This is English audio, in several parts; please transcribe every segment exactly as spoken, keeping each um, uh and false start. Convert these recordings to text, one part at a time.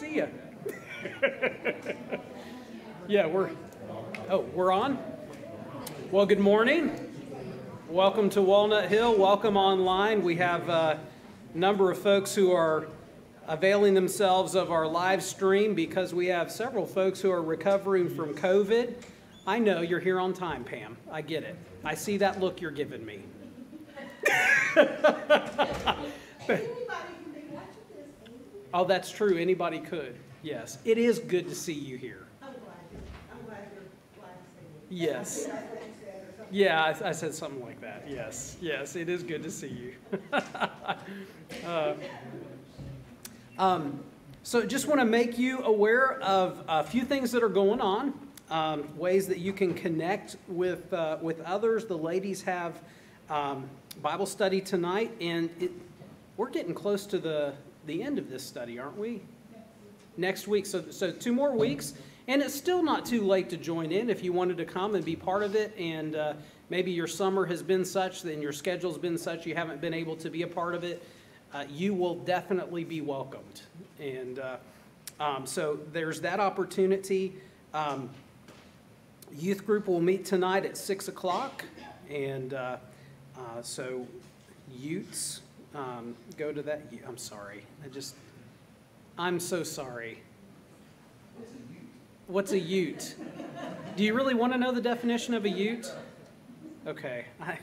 see you. Yeah, we're, oh, we're on? Well, good morning. Welcome to Walnut Hill. Welcome online. We have a number of folks who are availing themselves of our live stream because we have several folks who are recovering from COVID. I know you're here on time, Pam. I get it. I see that look you're giving me. Oh, that's true. Anybody could. Yes. It is good to see you here. I'm glad, I'm glad you're glad to see me. Yes. Yeah, I, I said something like that. Yes. Yes, it is good to see you. uh, um, so just want to make you aware of a few things that are going on, um, ways that you can connect with, uh, with others. The ladies have um, Bible study tonight, and it, we're getting close to the, the end of this study, aren't we? Next week. So, so two more weeks. And it's still not too late to join in if you wanted to come and be part of it. And uh, maybe your summer has been such, and your schedule's been such you haven't been able to be a part of it. Uh, you will definitely be welcomed. And uh, um, so there's that opportunity. Um, youth group will meet tonight at six o'clock. And uh, uh, so youths, um, go to that. I'm sorry. I just... I'm so sorry. What's a ute? Do you really want to know the definition of a ute? Okay. I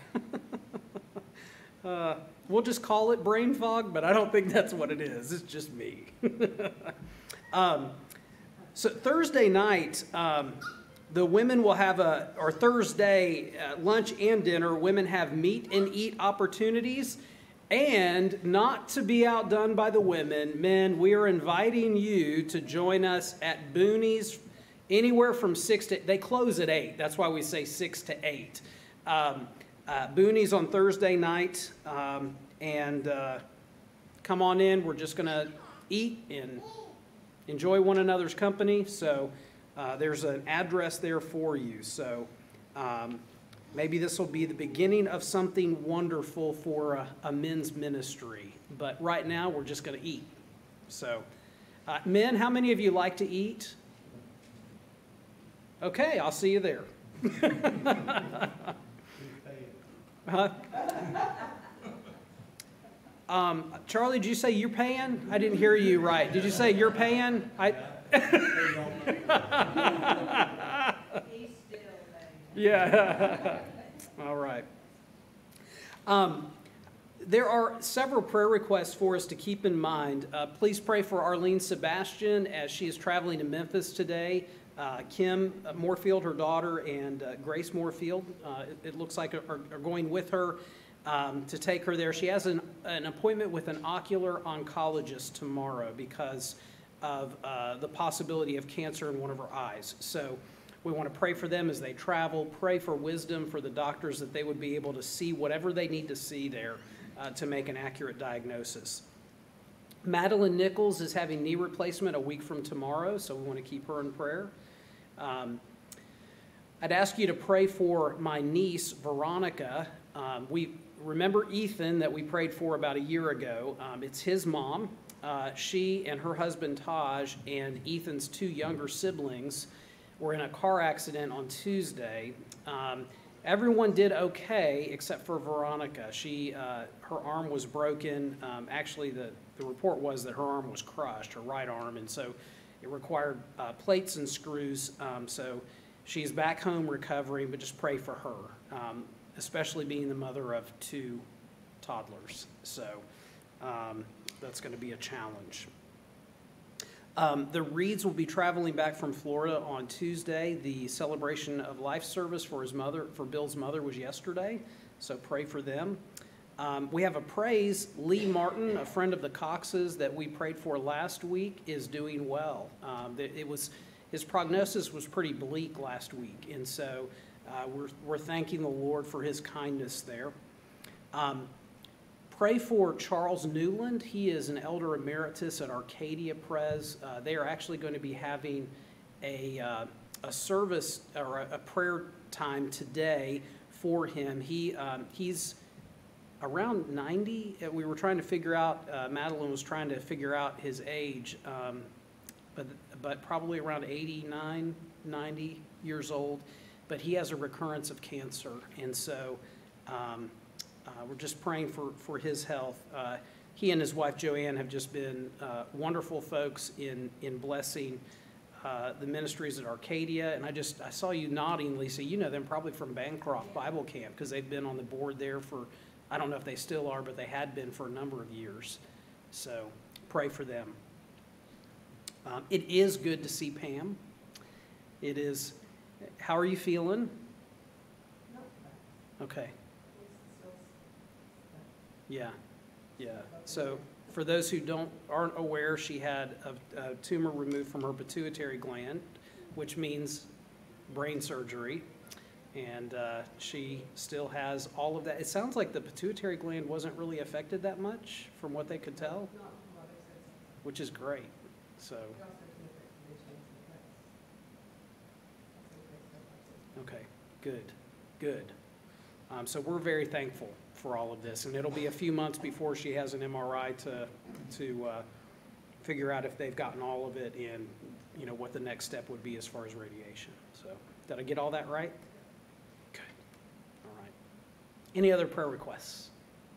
uh, we'll just call it brain fog, but I don't think that's what it is. It's just me. um, so Thursday night, um, the women will have a, or Thursday, uh, lunch and dinner, women have meet and eat opportunities. And not to be outdone by the women, men, we are inviting you to join us at Booney's anywhere from six to, they close at eight. That's why we say six to eight. Um, uh, Booney's on Thursday night. Um, and uh, come on in. We're just going to eat and enjoy one another's company. So uh, there's an address there for you. So um, maybe this will be the beginning of something wonderful for a, a men's ministry. But right now, we're just going to eat. So, uh, men, how many of you like to eat? Okay, I'll see you there. huh? um, Charlie, did you say you're paying? I didn't hear you right. Did you say you're paying? I. Yeah. All right. Um, there are several prayer requests for us to keep in mind. Uh, please pray for Arlene Sebastian as she is traveling to Memphis today. Uh, Kim Moorfield, her daughter, and uh, Grace Moorfield, uh, it, it looks like, are, are going with her um, to take her there. She has an, an appointment with an ocular oncologist tomorrow because of uh, the possibility of cancer in one of her eyes. So we want to pray for them as they travel, pray for wisdom for the doctors that they would be able to see whatever they need to see there uh, to make an accurate diagnosis. Madeline Nichols is having knee replacement a week from tomorrow, so we want to keep her in prayer. Um, I'd ask you to pray for my niece, Veronica. Um, we remember Ethan that we prayed for about a year ago. Um, it's his mom. Uh, she and her husband, Taj, and Ethan's two younger siblings were in a car accident on Tuesday. Um, everyone did okay except for Veronica. She, uh, her arm was broken. Um, actually, the, the report was that her arm was crushed, her right arm, and so it required uh, plates and screws. Um, so she's back home recovering, but just pray for her, um, especially being the mother of two toddlers. So um, that's going to be a challenge. Um, the Reeds will be traveling back from Florida on Tuesday. The celebration of life service for his mother, for Bill's mother, was yesterday, so pray for them. Um, we have a praise. Lee Martin, a friend of the Coxes that we prayed for last week, is doing well. Um, it was his prognosis was pretty bleak last week, and so uh, we're we're thanking the Lord for His kindness there. Um, Pray for Charles Newland. He is an elder emeritus at Arcadia Pres. Uh, they are actually going to be having a, uh, a service or a, a prayer time today for him. He um, he's around ninety. We were trying to figure out, uh, Madeline was trying to figure out his age. Um, but, but probably around eighty-nine, ninety years old. But he has a recurrence of cancer, and so um, uh, we're just praying for, for his health. Uh, he and his wife Joanne have just been uh, wonderful folks in, in blessing uh, the ministries at Arcadia. And I just, I saw you nodding, Lisa. You know them probably from Bancroft Bible Camp, because they've been on the board there for, I don't know if they still are, but they had been for a number of years. So pray for them. Um, it is good to see Pam. It is. How are you feeling? Okay. Yeah, yeah. So for those who don't aren't aware, she had a, a tumor removed from her pituitary gland, which means brain surgery, and uh, she still has all of that. It sounds like the pituitary gland wasn't really affected that much, from what they could tell, which is great. So. Okay, good, good. Um, so we're very thankful for all of this, and it'll be a few months before she has an M R I to to uh, figure out if they've gotten all of it and, you know, what the next step would be as far as radiation. So did I get all that right? Good. All right. Any other prayer requests?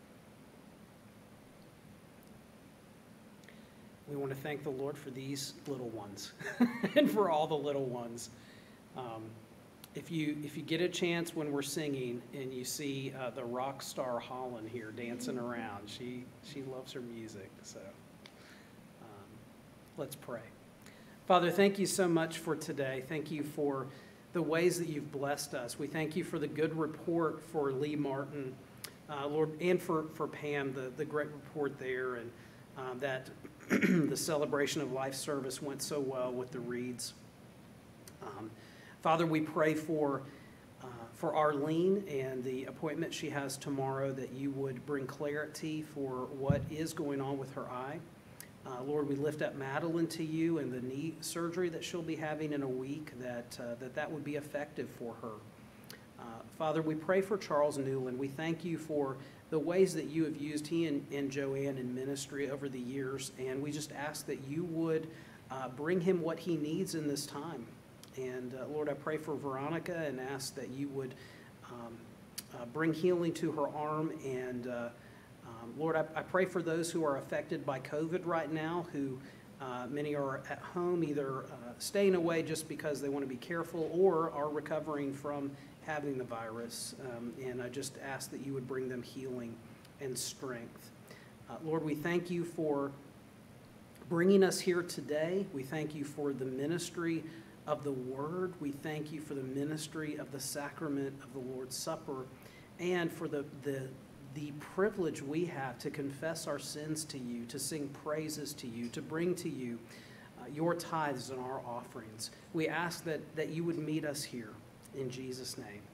We want to thank the Lord for these little ones and for all the little ones. Um, If you if you get a chance when we're singing and you see uh, the rock star Holland here dancing around, she she loves her music. So um, let's pray. Father, thank you so much for today. Thank you for the ways that you've blessed us. We thank you for the good report for Lee Martin, uh, Lord, and for, for Pam, the, the great report there, and uh, that the celebration of life service went so well with the Reeds. Um, Father, we pray for uh, for Arlene and the appointment she has tomorrow, that you would bring clarity for what is going on with her eye. Uh, Lord, we lift up Madeline to you and the knee surgery that she'll be having in a week, that uh, that, that would be effective for her. Uh, Father, we pray for Charles Newland. We thank you for the ways that you have used he and, and Joanne in ministry over the years, and we just ask that you would uh, bring him what he needs in this time. And uh, Lord, I pray for Veronica and ask that you would um, uh, bring healing to her arm. And uh, um, Lord, I, I pray for those who are affected by COVID right now, who uh, many are at home, either uh, staying away just because they want to be careful or are recovering from having the virus. Um, and I just ask that you would bring them healing and strength. Uh, Lord, we thank you for bringing us here today. We thank you for the ministry of the Word. We thank you for the ministry of the sacrament of the Lord's Supper, and for the, the, the privilege we have to confess our sins to you, to sing praises to you, to bring to you uh, your tithes and our offerings. We ask that, that you would meet us here. In Jesus' name,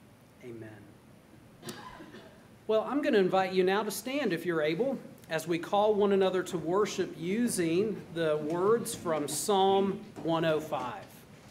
amen. Well, I'm going to invite you now to stand, if you're able, as we call one another to worship using the words from Psalm one oh five.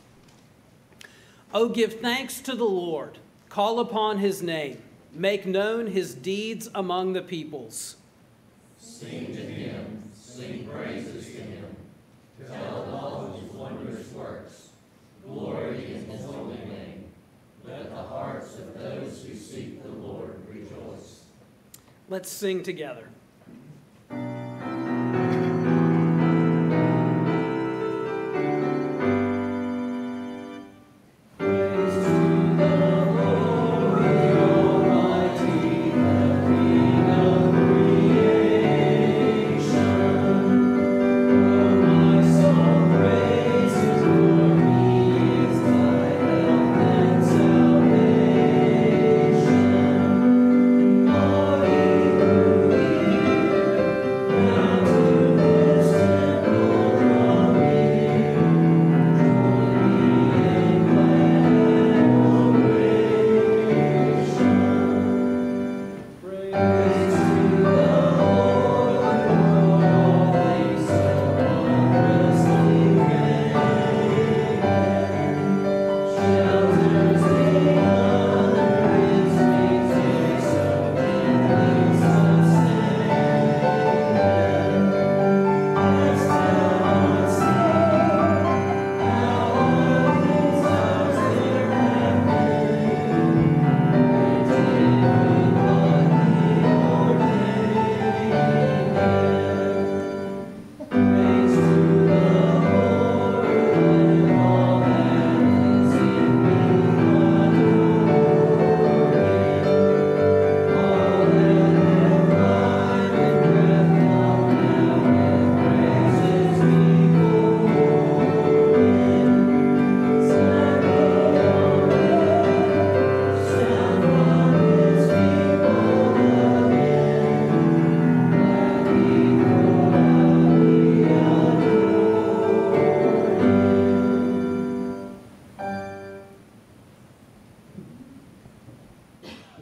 Oh, give thanks to the Lord, call upon his name, make known his deeds among the peoples. Sing to him, sing praises to him, tell of all his wondrous works, glory in his holy name. Let the hearts of those who seek the Lord rejoice. Let's sing together. Hallelujah.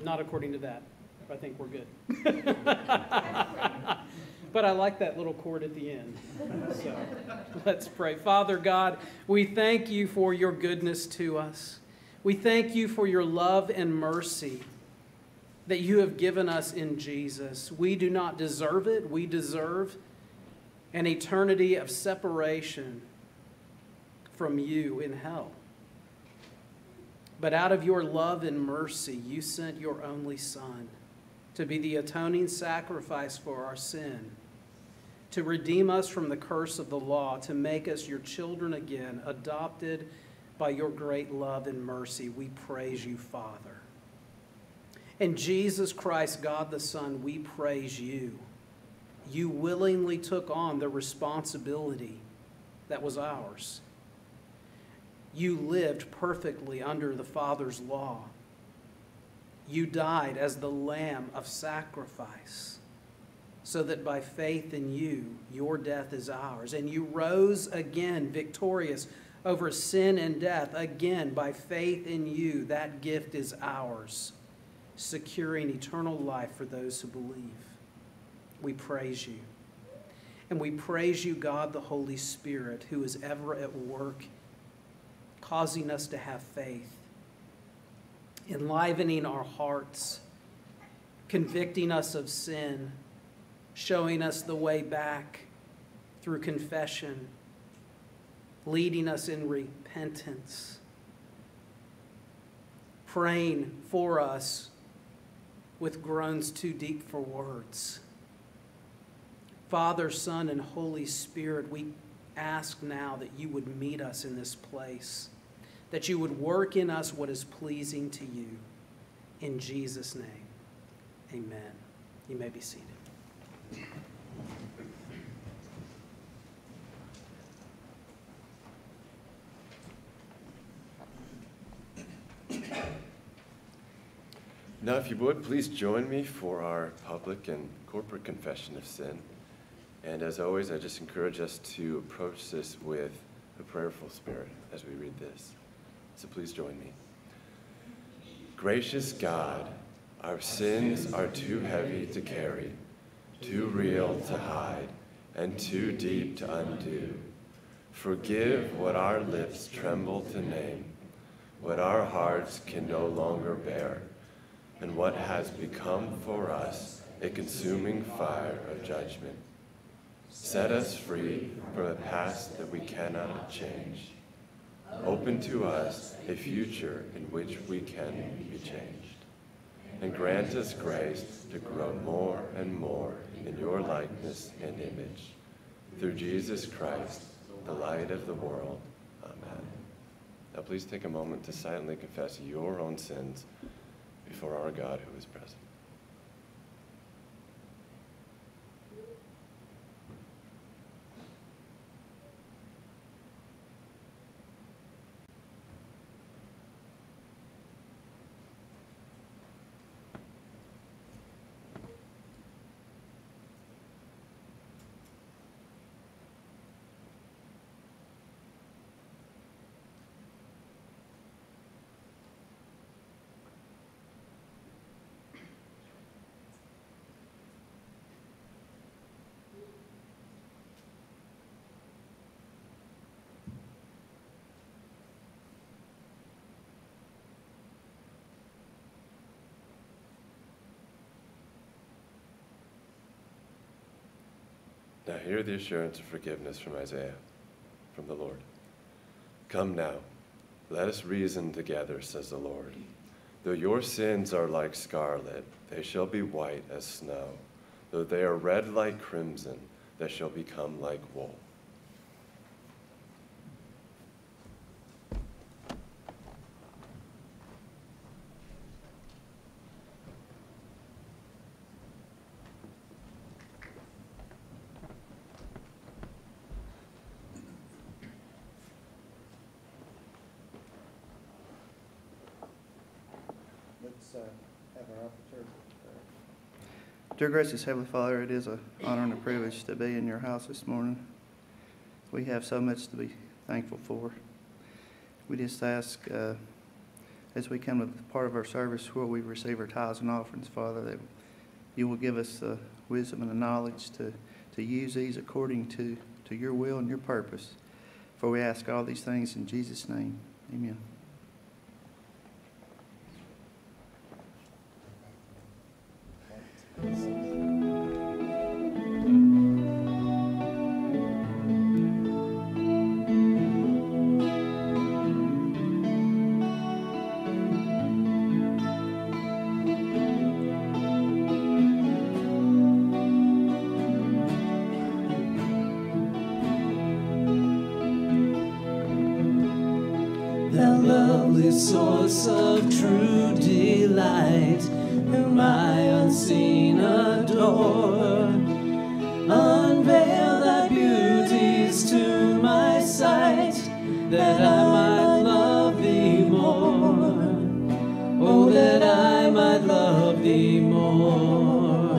Not according to that. I think we're good. But I like that little chord at the end. So let's pray. Father God, we thank you for your goodness to us. We thank you for your love and mercy that you have given us in Jesus. We do not deserve it. We deserve an eternity of separation from you in hell. But out of your love and mercy, you sent your only Son to be the atoning sacrifice for our sin, to redeem us from the curse of the law, to make us your children again, adopted by your great love and mercy. We praise you, Father. And Jesus Christ, God the Son, we praise you. You willingly took on the responsibility that was ours. You lived perfectly under the Father's law. You died as the Lamb of sacrifice, so that by faith in you, your death is ours. And you rose again victorious over sin and death. Again, by faith in you, that gift is ours, securing eternal life for those who believe. We praise you. And we praise you, God the Holy Spirit, who is ever at work, causing us to have faith, enlivening our hearts, convicting us of sin, showing us the way back through confession, leading us in repentance, praying for us with groans too deep for words. Father, Son, and Holy Spirit, we ask now that you would meet us in this place, that you would work in us what is pleasing to you. In Jesus' name, amen. You may be seated. Now, if you would, please join me for our public and corporate confession of sin. And as always, I just encourage us to approach this with a prayerful spirit as we read this. So please join me. Gracious God, our sins are too heavy to carry, too real to hide, and too deep to undo. Forgive what our lips tremble to name, what our hearts can no longer bear, and what has become for us a consuming fire of judgment. Set us free from a past that we cannot change. Open to us a future in which we can be changed. And grant us grace to grow more and more in your likeness and image. Through Jesus Christ, the light of the world. Amen. Now please take a moment to silently confess your own sins before our God who is present. Now hear the assurance of forgiveness from Isaiah, from the Lord. Come now, let us reason together, says the Lord. Though your sins are like scarlet, they shall be white as snow. Though they are red like crimson, they shall become like wool. Let's uh, have our opportunity. Dear gracious Heavenly Father, it is an honor and a privilege to be in your house this morning. We have so much to be thankful for. We just ask uh, as we come to the part of our service where we receive our tithes and offerings, Father, that you will give us the wisdom and the knowledge to, to use these according to, to your will and your purpose. For we ask all these things in Jesus' name. Amen. Thou lovely source of true delight, whom I unseen adore, unveil thy beauties to my sight, that I might love thee more. Oh, that I might love thee more.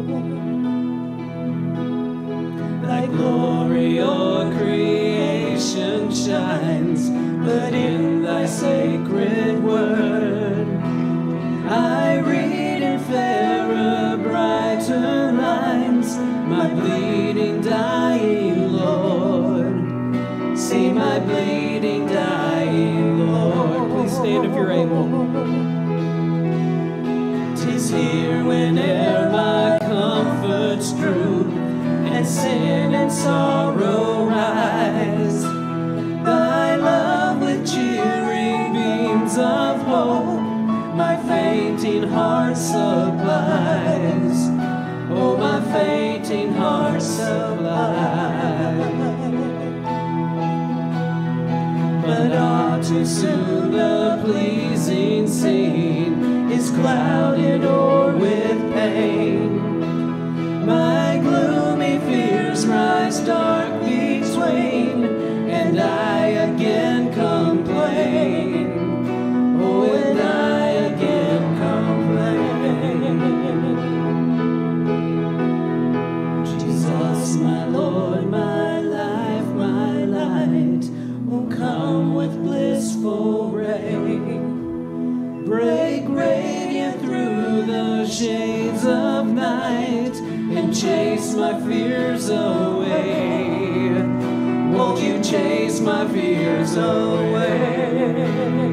Thy glory o'er creation shines, but in thy sacred word I read in fairer, brighter lines my bleeding, dying Lord. See my bleeding, dying Lord. Please stand if you're able. 'Tis here whene'er my comforts droop, and sin and sorrow rise, thy love with cheering beams of hope my fainting heart supplies. Oh, my fainting heart supplies. But ah, too soon the pleasing scene is clouded o'er with pain. My gloomy fears rise dark between, and I again complain. Oh, and I again complain. Jesus, my Lord, my life, my light, oh, come with blissful rain. Break radiant through the shades of night, and chase my fears away. Won't you chase my fears away?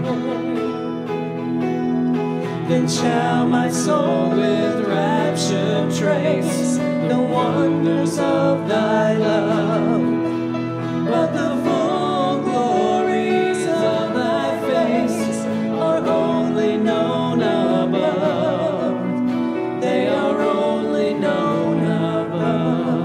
Then shall my soul with rapture trace the wonders of thy love. But the full glories of thy face are only known above. They are only known above.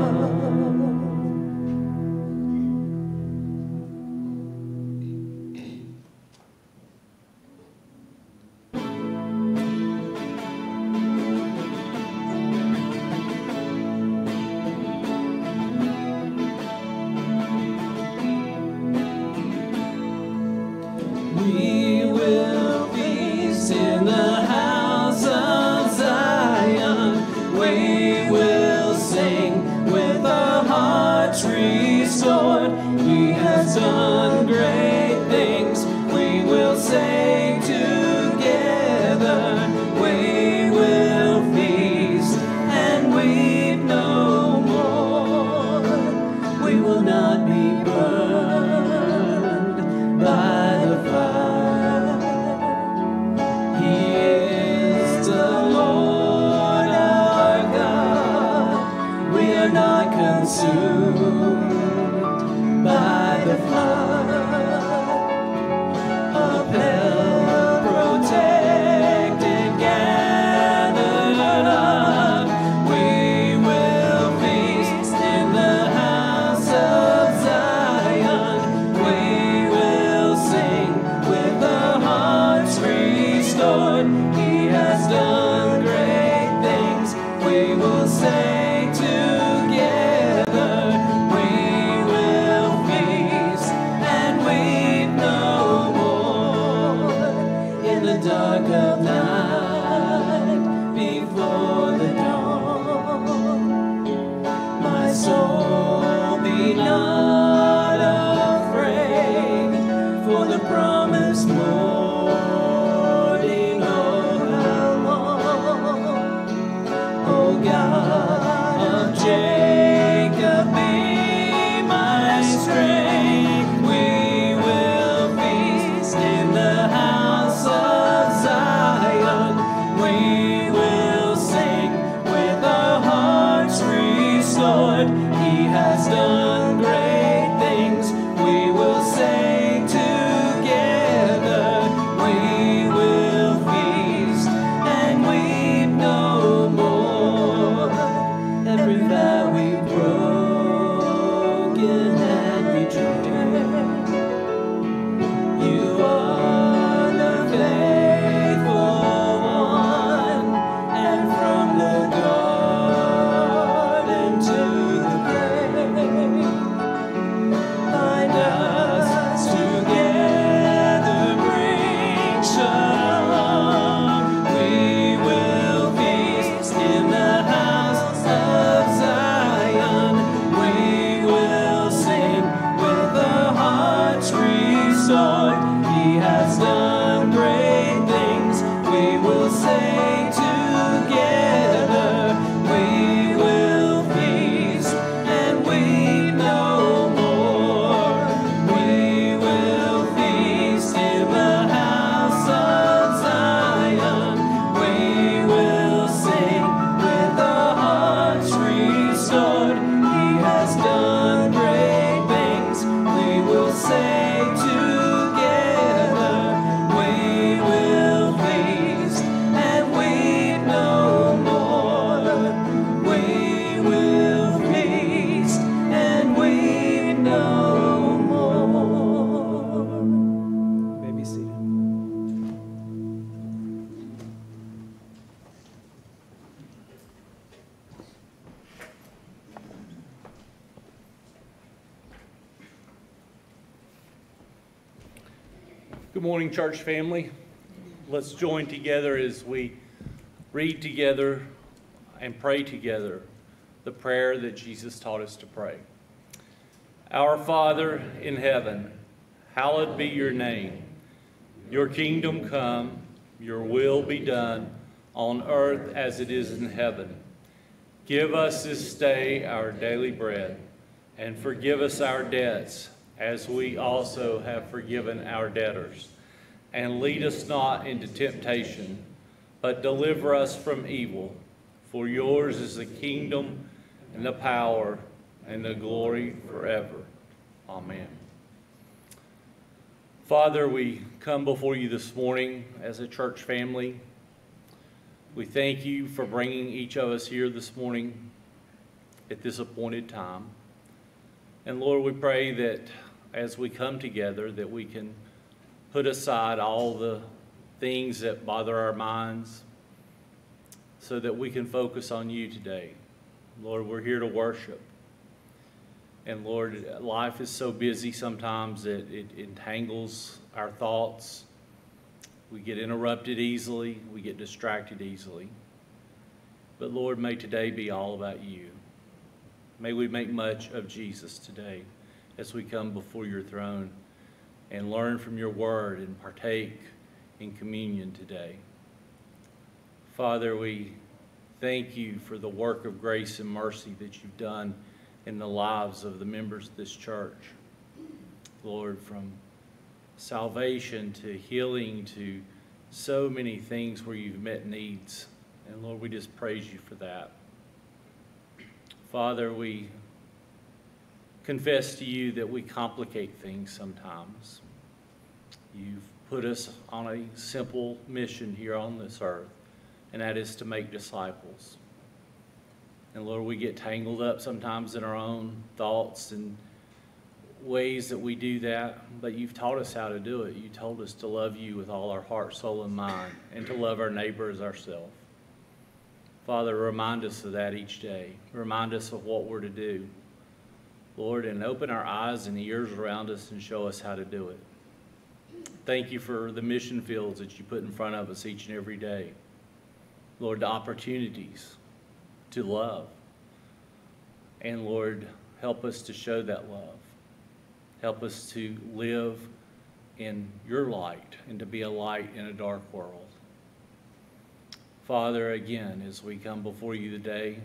We will feast in the house of Zion. We will sing with our hearts restored. He has done great things. We will say together, we will feast and weep no more. We will not be burned by the fire. He is the Lord our God. We are not consumed by the flood. Upheld, protected, gathered up, we will feast in the house of Zion. We will sing with our hearts restored. He has done great things. We will say together, we will feast and weep no more. In the dark of night, before the dawn, my soul be not afraid, for the promised Lord Good morning, church family. Let's join together as we read together and pray together the prayer that Jesus taught us to pray. Our Father in heaven, hallowed be your name. Your kingdom come, your will be done on earth as it is in heaven. Give us this day our daily bread, and forgive us our debts, as we also have forgiven our debtors. And lead us not into temptation, but deliver us from evil. For yours is the kingdom and the power and the glory forever. Amen. Father, we come before you this morning as a church family. We thank you for bringing each of us here this morning at this appointed time. And Lord, we pray that as we come together, that we can put aside all the things that bother our minds so that we can focus on you today. Lord, we're here to worship. And Lord, life is so busy sometimes that it entangles our thoughts. We get interrupted easily. We get distracted easily. But Lord, may today be all about you. May we make much of Jesus today as we come before your throne and learn from your word and partake in communion today. Father, we thank you for the work of grace and mercy that you've done in the lives of the members of this church. Lord, from salvation to healing to so many things where you've met needs. And Lord, we just praise you for that. Father, we confess to you that we complicate things sometimes. You've put us on a simple mission here on this earth, and that is to make disciples. And Lord, we get tangled up sometimes in our own thoughts and ways that we do that, but you've taught us how to do it. You told us to love you with all our heart, soul, and mind, and to love our neighbor as ourselves. Father, remind us of that each day. Remind us of what we're to do, Lord, and open our eyes and ears around us and show us how to do it. Thank you for the mission fields that you put in front of us each and every day. Lord, the opportunities to love. And Lord, help us to show that love. Help us to live in your light and to be a light in a dark world. Father, again, as we come before you today,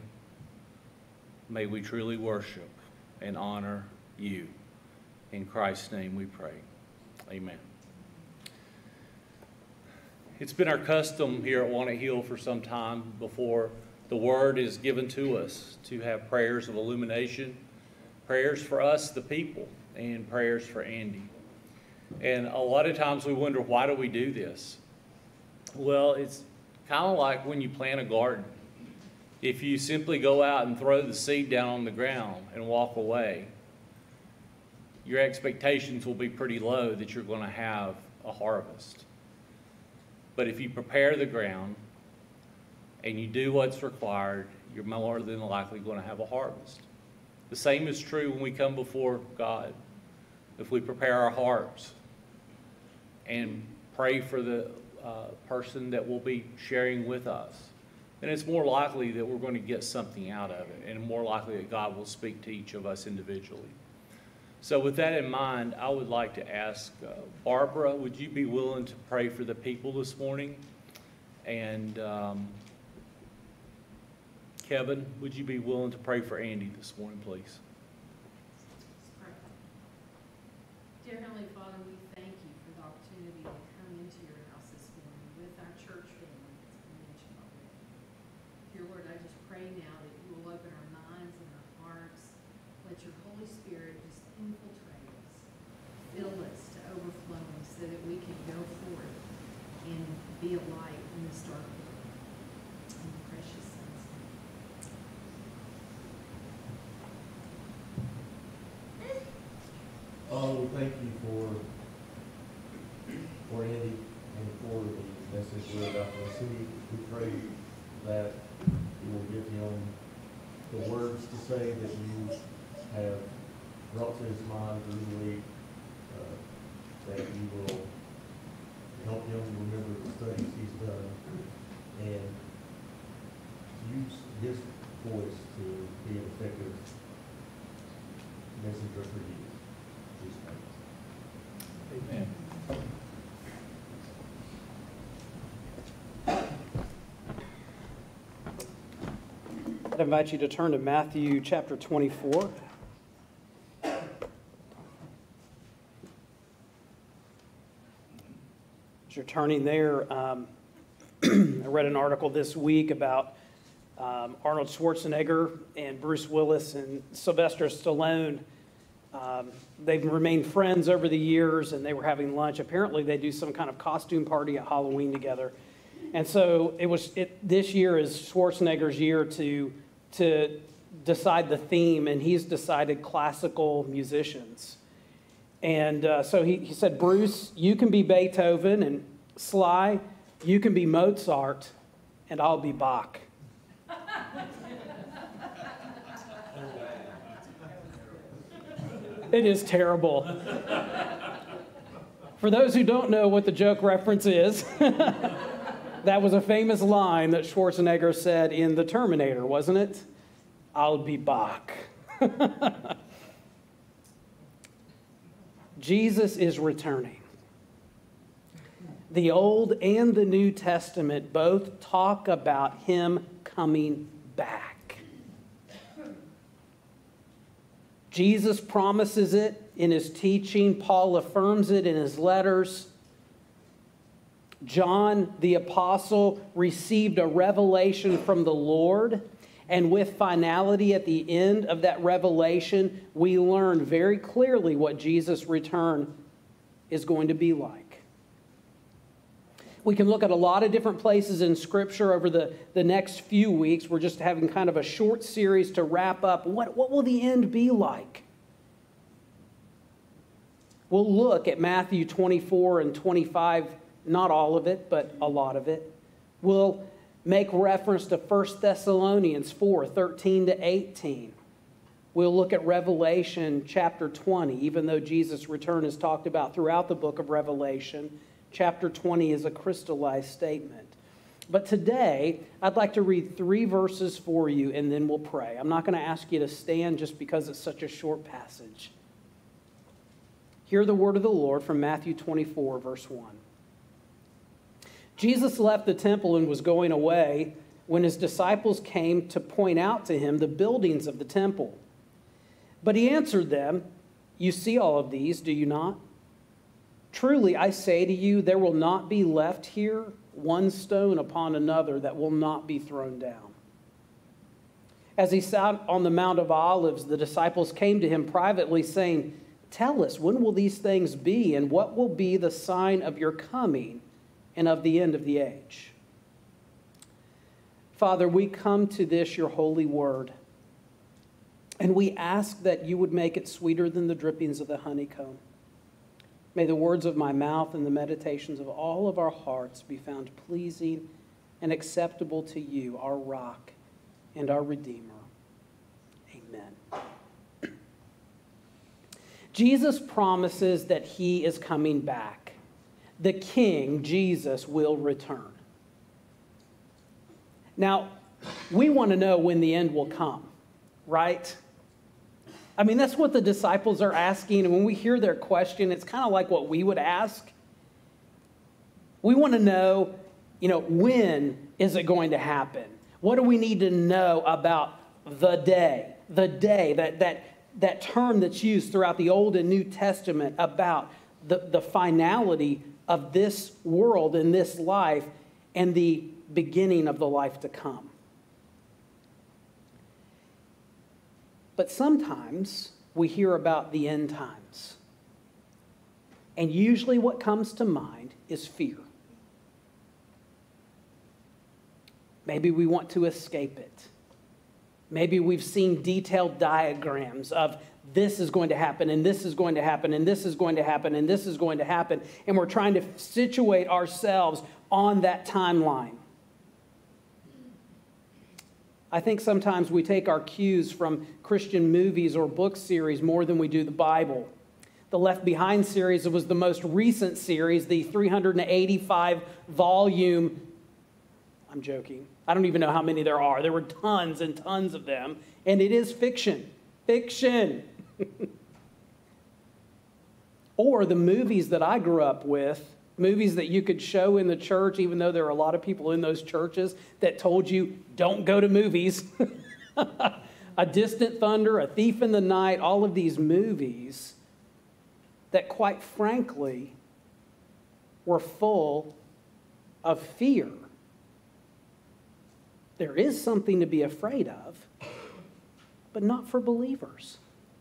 may we truly worship and honor you. In Christ's name we pray. Amen. It's been our custom here at Walnut Hill for some time before the word is given to us to have prayers of illumination, prayers for us, the people, and prayers for Andy. And a lot of times we wonder, why do we do this? Well, it's kind of like when you plant a garden. If you simply go out and throw the seed down on the ground and walk away, your expectations will be pretty low that you're going to have a harvest. But if you prepare the ground and you do what's required, you're more than likely going to have a harvest. The same is true when we come before God. If we prepare our hearts and pray for the uh, person that will be sharing with us, then it's more likely that we're going to get something out of it, and more likely that God will speak to each of us individually. So with that in mind, I would like to ask uh, Barbara, would you be willing to pray for the people this morning? And um, Kevin, would you be willing to pray for Andy this morning, please? Dear Heavenly Father, we thank you for the opportunity to come into your house this morning with our church family, as we mentioned already. Dear Lord, I just pray now that you will open our minds and our hearts. Let your Holy Spirit just infiltrate us, fill us to overflowing so that we can go forth and be a light in this dark world. In the precious Son's name. Father, we thank you for, for Andy and for the message we're about to receive. We pray that you will give him the words to say that you have brought to his mind through the week, uh, that you will help him remember the studies he's done, and use his voice to be an effective messenger for you. Jesus Christ. Amen. I'd invite you to turn to Matthew chapter twenty-four. As you're turning there, um, I read an article this week about um, Arnold Schwarzenegger and Bruce Willis and Sylvester Stallone. Um, they've remained friends over the years, and they were having lunch. Apparently, they do some kind of costume party at Halloween together. And so it was. It, this year is Schwarzenegger's year to to decide the theme, and he's decided classical musicians. And uh, so he, he said, Bruce, you can be Beethoven, and Sly, you can be Mozart, and I'll be Bach. It is terrible. For those who don't know what the joke reference is, that was a famous line that Schwarzenegger said in The Terminator, wasn't it? I'll be Bach. Jesus is returning. The Old and the New Testament both talk about him coming back. Jesus promises it in his teaching. Paul affirms it in his letters. John, the apostle, received a revelation from the Lord, and with finality at the end of that revelation, we learn very clearly what Jesus' return is going to be like. We can look at a lot of different places in Scripture over the, the next few weeks. We're just having kind of a short series to wrap up. What, what will the end be like? We'll look at Matthew twenty-four and twenty-five, not all of it, but a lot of it. We'll make reference to First Thessalonians four, thirteen to eighteen. We'll look at Revelation chapter twenty, even though Jesus' return is talked about throughout the book of Revelation. Chapter twenty is a crystallized statement. But today, I'd like to read three verses for you, and then we'll pray. I'm not going to ask you to stand just because it's such a short passage. Hear the word of the Lord from Matthew twenty-four, verse one. Jesus left the temple and was going away when his disciples came to point out to him the buildings of the temple. But he answered them, "You see all of these, do you not? Truly, I say to you, there will not be left here one stone upon another that will not be thrown down." As he sat on the Mount of Olives, the disciples came to him privately, saying, "Tell us, when will these things be, and what will be the sign of your coming and of the end of the age?" Father, we come to this, your holy word, and we ask that you would make it sweeter than the drippings of the honeycomb. May the words of my mouth and the meditations of all of our hearts be found pleasing and acceptable to you, our rock and our Redeemer. Amen. Jesus promises that he is coming back. The King, Jesus, will return. Now, we want to know when the end will come, right? I mean, that's what the disciples are asking, and when we hear their question, it's kind of like what we would ask. We want to know, you know, when is it going to happen? What do we need to know about the day? The day, that that that term that's used throughout the Old and New Testament about the, the finality of this world and this life and the beginning of the life to come. But sometimes we hear about the end times. And usually what comes to mind is fear. Maybe we want to escape it. Maybe we've seen detailed diagrams of this is going to happen, and this is going to happen, and this is going to happen, and this is going to happen. And we're trying to situate ourselves on that timeline. I think sometimes we take our cues from Christian movies or book series more than we do the Bible. the Left Behind series. It was the most recent series, the three hundred eighty-five volume. I'm joking. I don't even know how many there are. There were tons and tons of them. And it is fiction. Fiction. Or the movies that I grew up with, movies that you could show in the church, even though there are a lot of people in those churches that told you, don't go to movies. A Distant Thunder, A Thief in the Night, all of these movies that, quite frankly, were full of fear. There is something to be afraid of, but not for believers.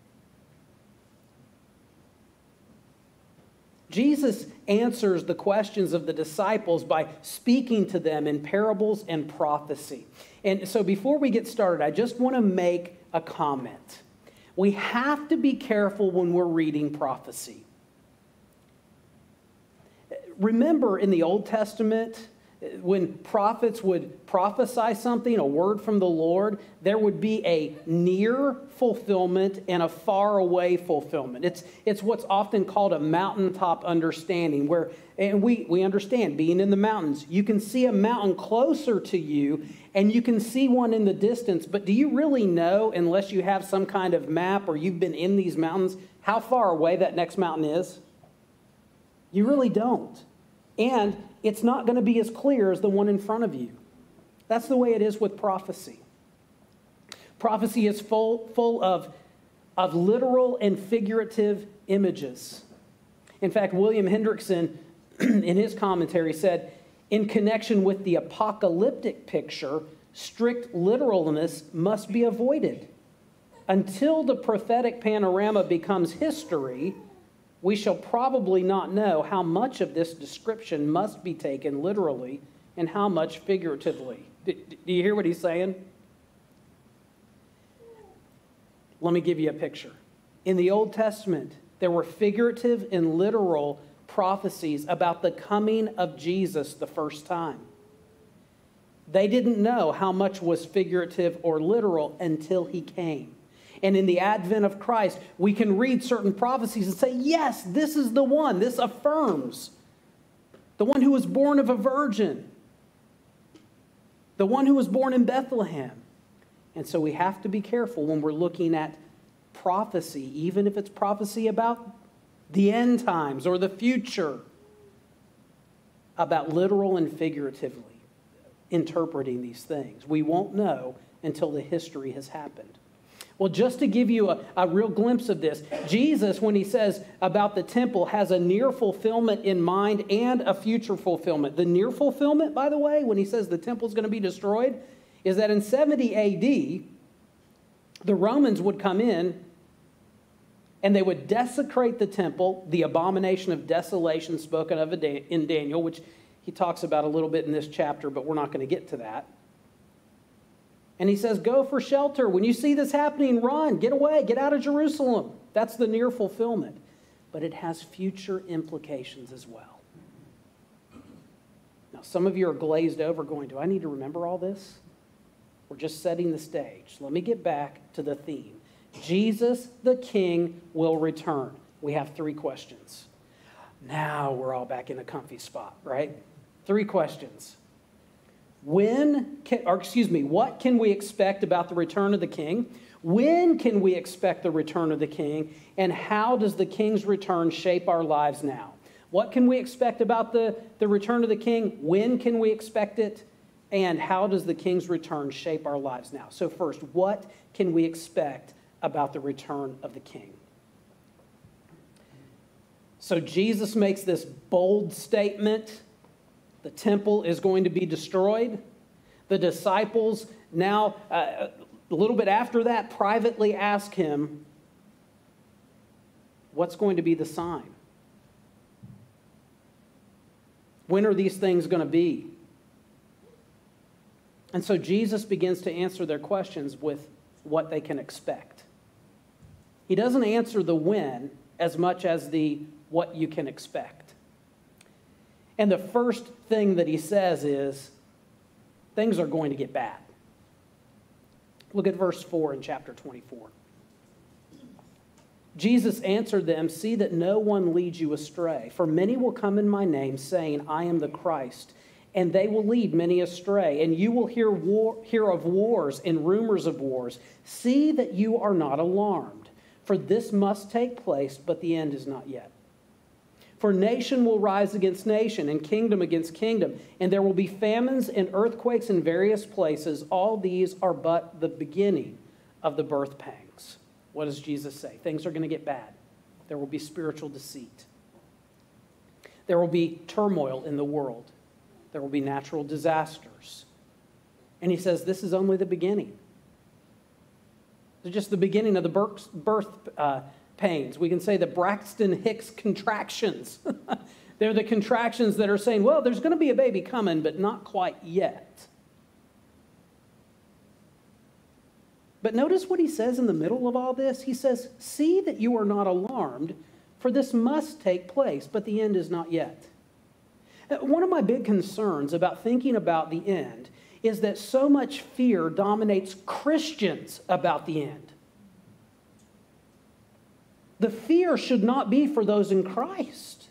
Jesus answers the questions of the disciples by speaking to them in parables and prophecy. And so before we get started, I just want to make a comment. We have to be careful when we're reading prophecy. Remember in the Old Testament, when prophets would prophesy something, a word from the Lord, there would be a near fulfillment and a far away fulfillment. It's, it's what's often called a mountaintop understanding, where, and we, we understand, being in the mountains, you can see a mountain closer to you and you can see one in the distance, but do you really know, unless you have some kind of map or you've been in these mountains, how far away that next mountain is? You really don't. And it's not going to be as clear as the one in front of you. That's the way it is with prophecy. Prophecy is full, full of, of literal and figurative images. In fact, William Hendrickson, in his commentary, said, in connection with the apocalyptic picture, strict literalness must be avoided. Until the prophetic panorama becomes history, we shall probably not know how much of this description must be taken literally and how much figuratively. Do you hear what he's saying? Let me give you a picture. In the Old Testament, there were figurative and literal prophecies about the coming of Jesus the first time. They didn't know how much was figurative or literal until he came. And in the advent of Christ, we can read certain prophecies and say, yes, this is the one. This affirms the one who was born of a virgin, the one who was born in Bethlehem. And so we have to be careful when we're looking at prophecy, even if it's prophecy about the end times or the future, about literal and figuratively interpreting these things. We won't know until the history has happened. Well, just to give you a, a real glimpse of this, Jesus, when he says about the temple, has a near fulfillment in mind and a future fulfillment. The near fulfillment, by the way, when he says the temple is going to be destroyed, is that in seventy A D, the Romans would come in and they would desecrate the temple, the abomination of desolation spoken of in Daniel, which he talks about a little bit in this chapter, but we're not going to get to that. And he says, go for shelter. When you see this happening, run, get away, get out of Jerusalem. That's the near fulfillment. But it has future implications as well. Now, some of you are glazed over going, do I need to remember all this? We're just setting the stage. Let me get back to the theme. Jesus, the King, will return. We have three questions. Now we're all back in a comfy spot, right? Three questions. When, can, or excuse me, what can we expect about the return of the King? When can we expect the return of the King? And how does the King's return shape our lives now? What can we expect about the, the return of the King? When can we expect it? And how does the King's return shape our lives now? So first, what can we expect about the return of the King? So Jesus makes this bold statement. The temple is going to be destroyed. The disciples now, uh, a little bit after that, privately ask him, what's going to be the sign? When are these things going to be? And so Jesus begins to answer their questions with what they can expect. He doesn't answer the when as much as the what you can expect. And the first thing that he says is, things are going to get bad. Look at verse four in chapter twenty-four. Jesus answered them, "See that no one leads you astray. For many will come in my name, saying, 'I am the Christ,' and they will lead many astray. And you will hear, war, hear of wars and rumors of wars. See that you are not alarmed, for this must take place, but the end is not yet. For nation will rise against nation, and kingdom against kingdom, and there will be famines and earthquakes in various places. All these are but the beginning of the birth pangs." What does Jesus say? Things are going to get bad. There will be spiritual deceit. There will be turmoil in the world. There will be natural disasters. And he says this is only the beginning. It's just the beginning of the birth, birth uh, pains. We can say the Braxton Hicks contractions. They're the contractions that are saying, well, there's going to be a baby coming, but not quite yet. But notice what he says in the middle of all this. He says, "See that you are not alarmed, for this must take place, but the end is not yet." One of my big concerns about thinking about the end is that so much fear dominates Christians about the end. The fear should not be for those in Christ.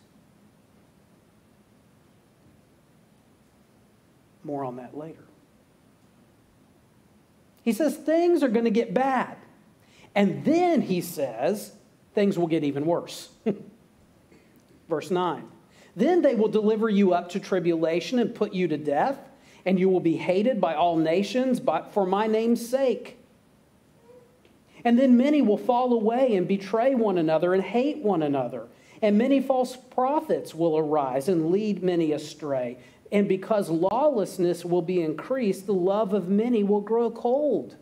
More on that later. He says things are going to get bad. And then he says things will get even worse. Verse nine. "Then they will deliver you up to tribulation and put you to death, and you will be hated by all nations for my name's sake. And then many will fall away and betray one another and hate one another. And many false prophets will arise and lead many astray. And because lawlessness will be increased, the love of many will grow cold."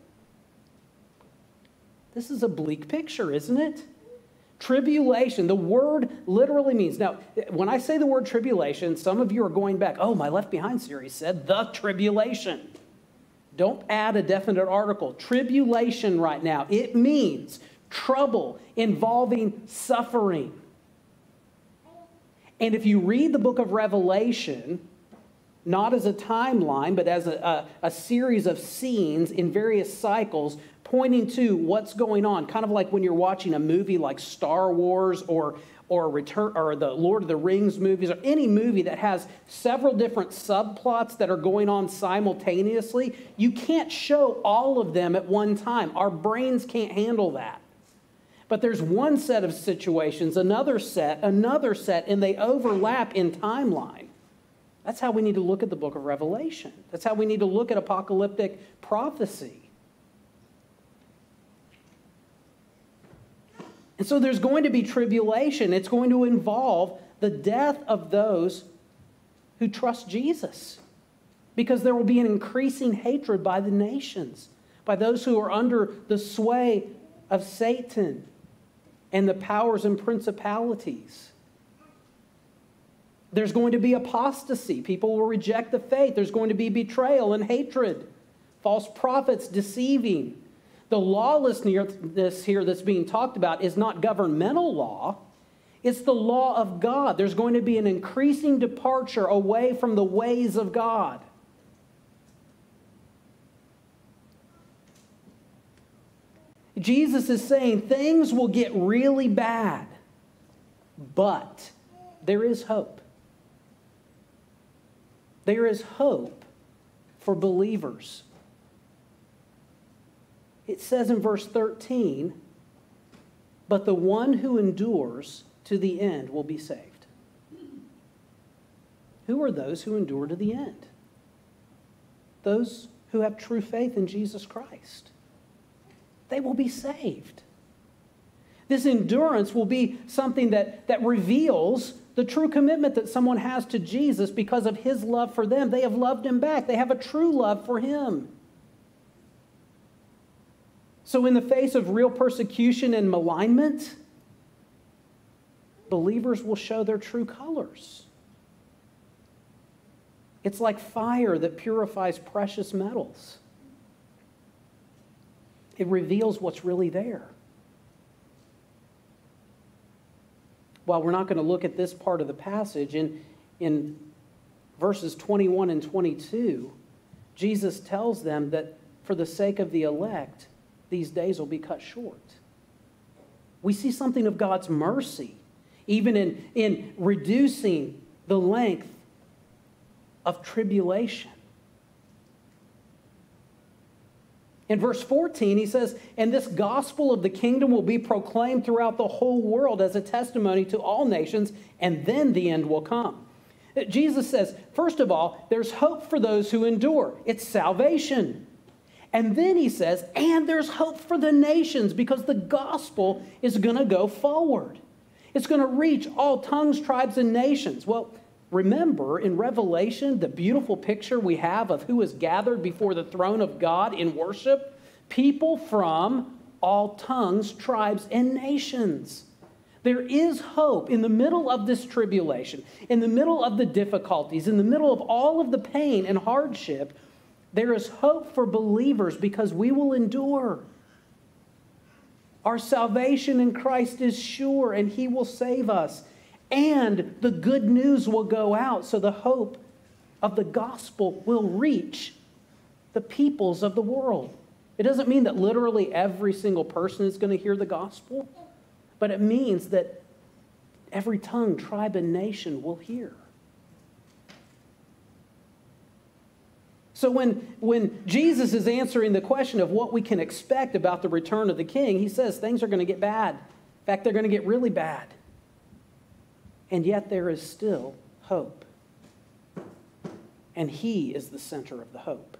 This is a bleak picture, isn't it? Tribulation, the word literally means, now, when I say the word tribulation, some of you are going back, oh, my Left Behind series said the tribulation. Don't add a definite article. Tribulation right now, it means trouble involving suffering. And if you read the book of Revelation, not as a timeline, but as a, a, a series of scenes in various cycles pointing to what's going on, kind of like when you're watching a movie like Star Wars or, or, Return, or the Lord of the Rings movies, or any movie that has several different subplots that are going on simultaneously. You can't show all of them at one time. Our brains can't handle that. But there's one set of situations, another set, another set, and they overlap in timeline. That's how we need to look at the book of Revelation. That's how we need to look at apocalyptic prophecy. And so there's going to be tribulation. It's going to involve the death of those who trust Jesus, because there will be an increasing hatred by the nations, by those who are under the sway of Satan and the powers and principalities. There's going to be apostasy. People will reject the faith. There's going to be betrayal and hatred. False prophets deceiving. The lawlessness here that's being talked about is not governmental law. It's the law of God. There's going to be an increasing departure away from the ways of God. Jesus is saying things will get really bad, but there is hope. There is hope for believers. It says in verse thirteen, "But the one who endures to the end will be saved." Who are those who endure to the end? Those who have true faith in Jesus Christ. They will be saved. This endurance will be something that, that reveals the true commitment that someone has to Jesus because of his love for them. They have loved him back. They have a true love for him. So in the face of real persecution and malignment, believers will show their true colors. It's like fire that purifies precious metals. It reveals what's really there. While we're not going to look at this part of the passage, in, in verses twenty-one and twenty-two, Jesus tells them that for the sake of the elect, these days will be cut short. We see something of God's mercy, even in, in reducing the length of tribulation. In verse fourteen, he says, "And this gospel of the kingdom will be proclaimed throughout the whole world as a testimony to all nations, and then the end will come." Jesus says, first of all, there's hope for those who endure. It's salvation. And then he says, and there's hope for the nations, because the gospel is going to go forward. It's going to reach all tongues, tribes, and nations. Well, remember in Revelation, the beautiful picture we have of who is gathered before the throne of God in worship? People from all tongues, tribes, and nations. There is hope in the middle of this tribulation, in the middle of the difficulties, in the middle of all of the pain and hardship. There is hope for believers because we will endure. Our salvation in Christ is sure, and He will save us. And the good news will go out, so the hope of the gospel will reach the peoples of the world. It doesn't mean that literally every single person is going to hear the gospel, but it means that every tongue, tribe, and nation will hear. So when, when Jesus is answering the question of what we can expect about the return of the king, he says things are going to get bad. In fact, they're going to get really bad. And yet there is still hope. And he is the center of the hope.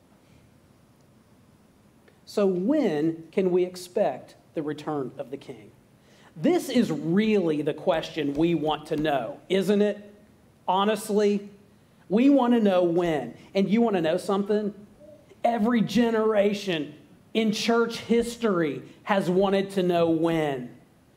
So when can we expect the return of the king? This is really the question we want to know, isn't it? Honestly, we want to know when. And you want to know something? Every generation in church history has wanted to know when.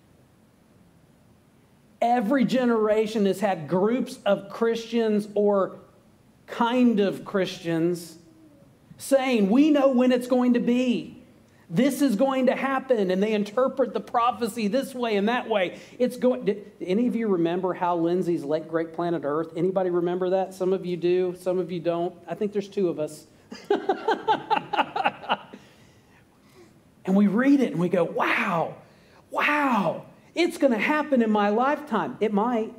Every generation has had groups of Christians or kind of Christians saying, we know when it's going to be. This is going to happen. And they interpret the prophecy this way and that way. It's going. Did any of you remember Hal Lindsey's Late Great Planet Earth? Anybody remember that? Some of you do. Some of you don't. I think there's two of us. And we read it and we go, wow, wow. It's going to happen in my lifetime. It might.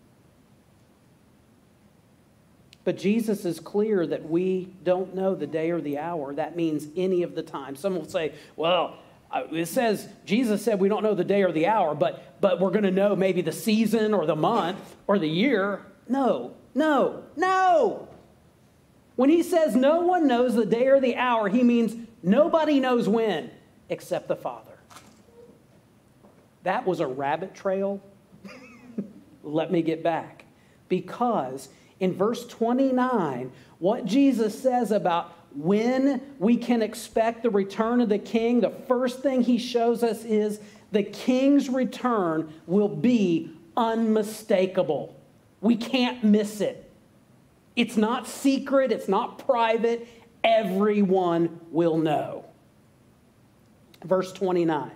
But Jesus is clear that we don't know the day or the hour. That means any of the time. Some will say, well, it says, Jesus said we don't know the day or the hour, but, but we're going to know maybe the season or the month or the year. No, no, no. When he says no one knows the day or the hour, he means nobody knows when except the Father. That was a rabbit trail. Let me get back. Because in verse twenty-nine, what Jesus says about when we can expect the return of the king, the first thing he shows us is the king's return will be unmistakable. We can't miss it. It's not secret. It's not private. Everyone will know. Verse twenty-nine.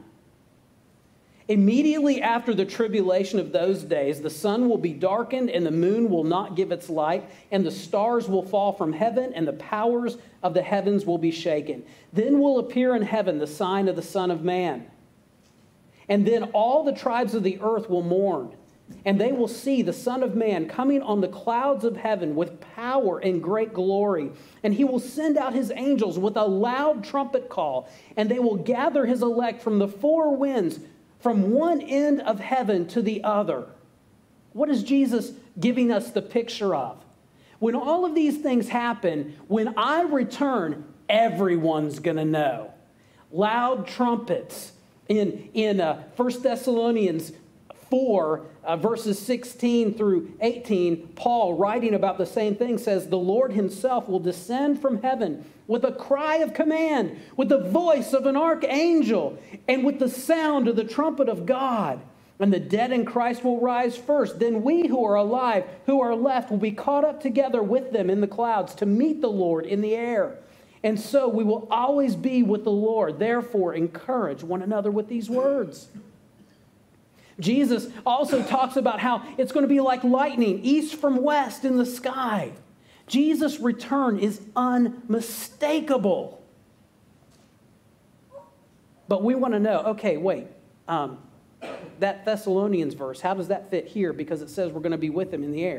Immediately after the tribulation of those days, the sun will be darkened and the moon will not give its light, and the stars will fall from heaven, and the powers of the heavens will be shaken. Then will appear in heaven the sign of the Son of Man. And then all the tribes of the earth will mourn, and they will see the Son of Man coming on the clouds of heaven with power and great glory. And he will send out his angels with a loud trumpet call, and they will gather his elect from the four winds, from one end of heaven to the other. What is Jesus giving us the picture of? When all of these things happen, when I return, everyone's going to know. Loud trumpets. In, in uh, First Thessalonians four, uh, verses sixteen through eighteen, Paul, writing about the same thing, says, the Lord himself will descend from heaven with a cry of command, with the voice of an archangel, and with the sound of the trumpet of God. And the dead in Christ will rise first. Then we who are alive, who are left, will be caught up together with them in the clouds to meet the Lord in the air. And so we will always be with the Lord. Therefore, encourage one another with these words. Jesus also talks about how it's going to be like lightning, east from west in the sky. Jesus' return is unmistakable. But we want to know, okay, wait, um, that Thessalonians verse, how does that fit here? Because it says we're going to be with him in the air.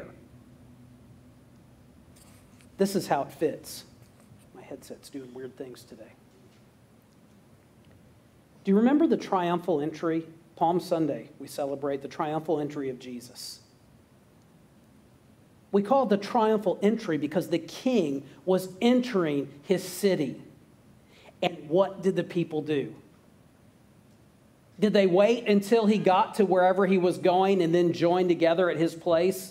This is how it fits. My headset's doing weird things today. Do you remember the triumphal entry? Palm Sunday, we celebrate the triumphal entry of Jesus. We call it the triumphal entry because the king was entering his city. And what did the people do? Did they wait until he got to wherever he was going and then join together at his place?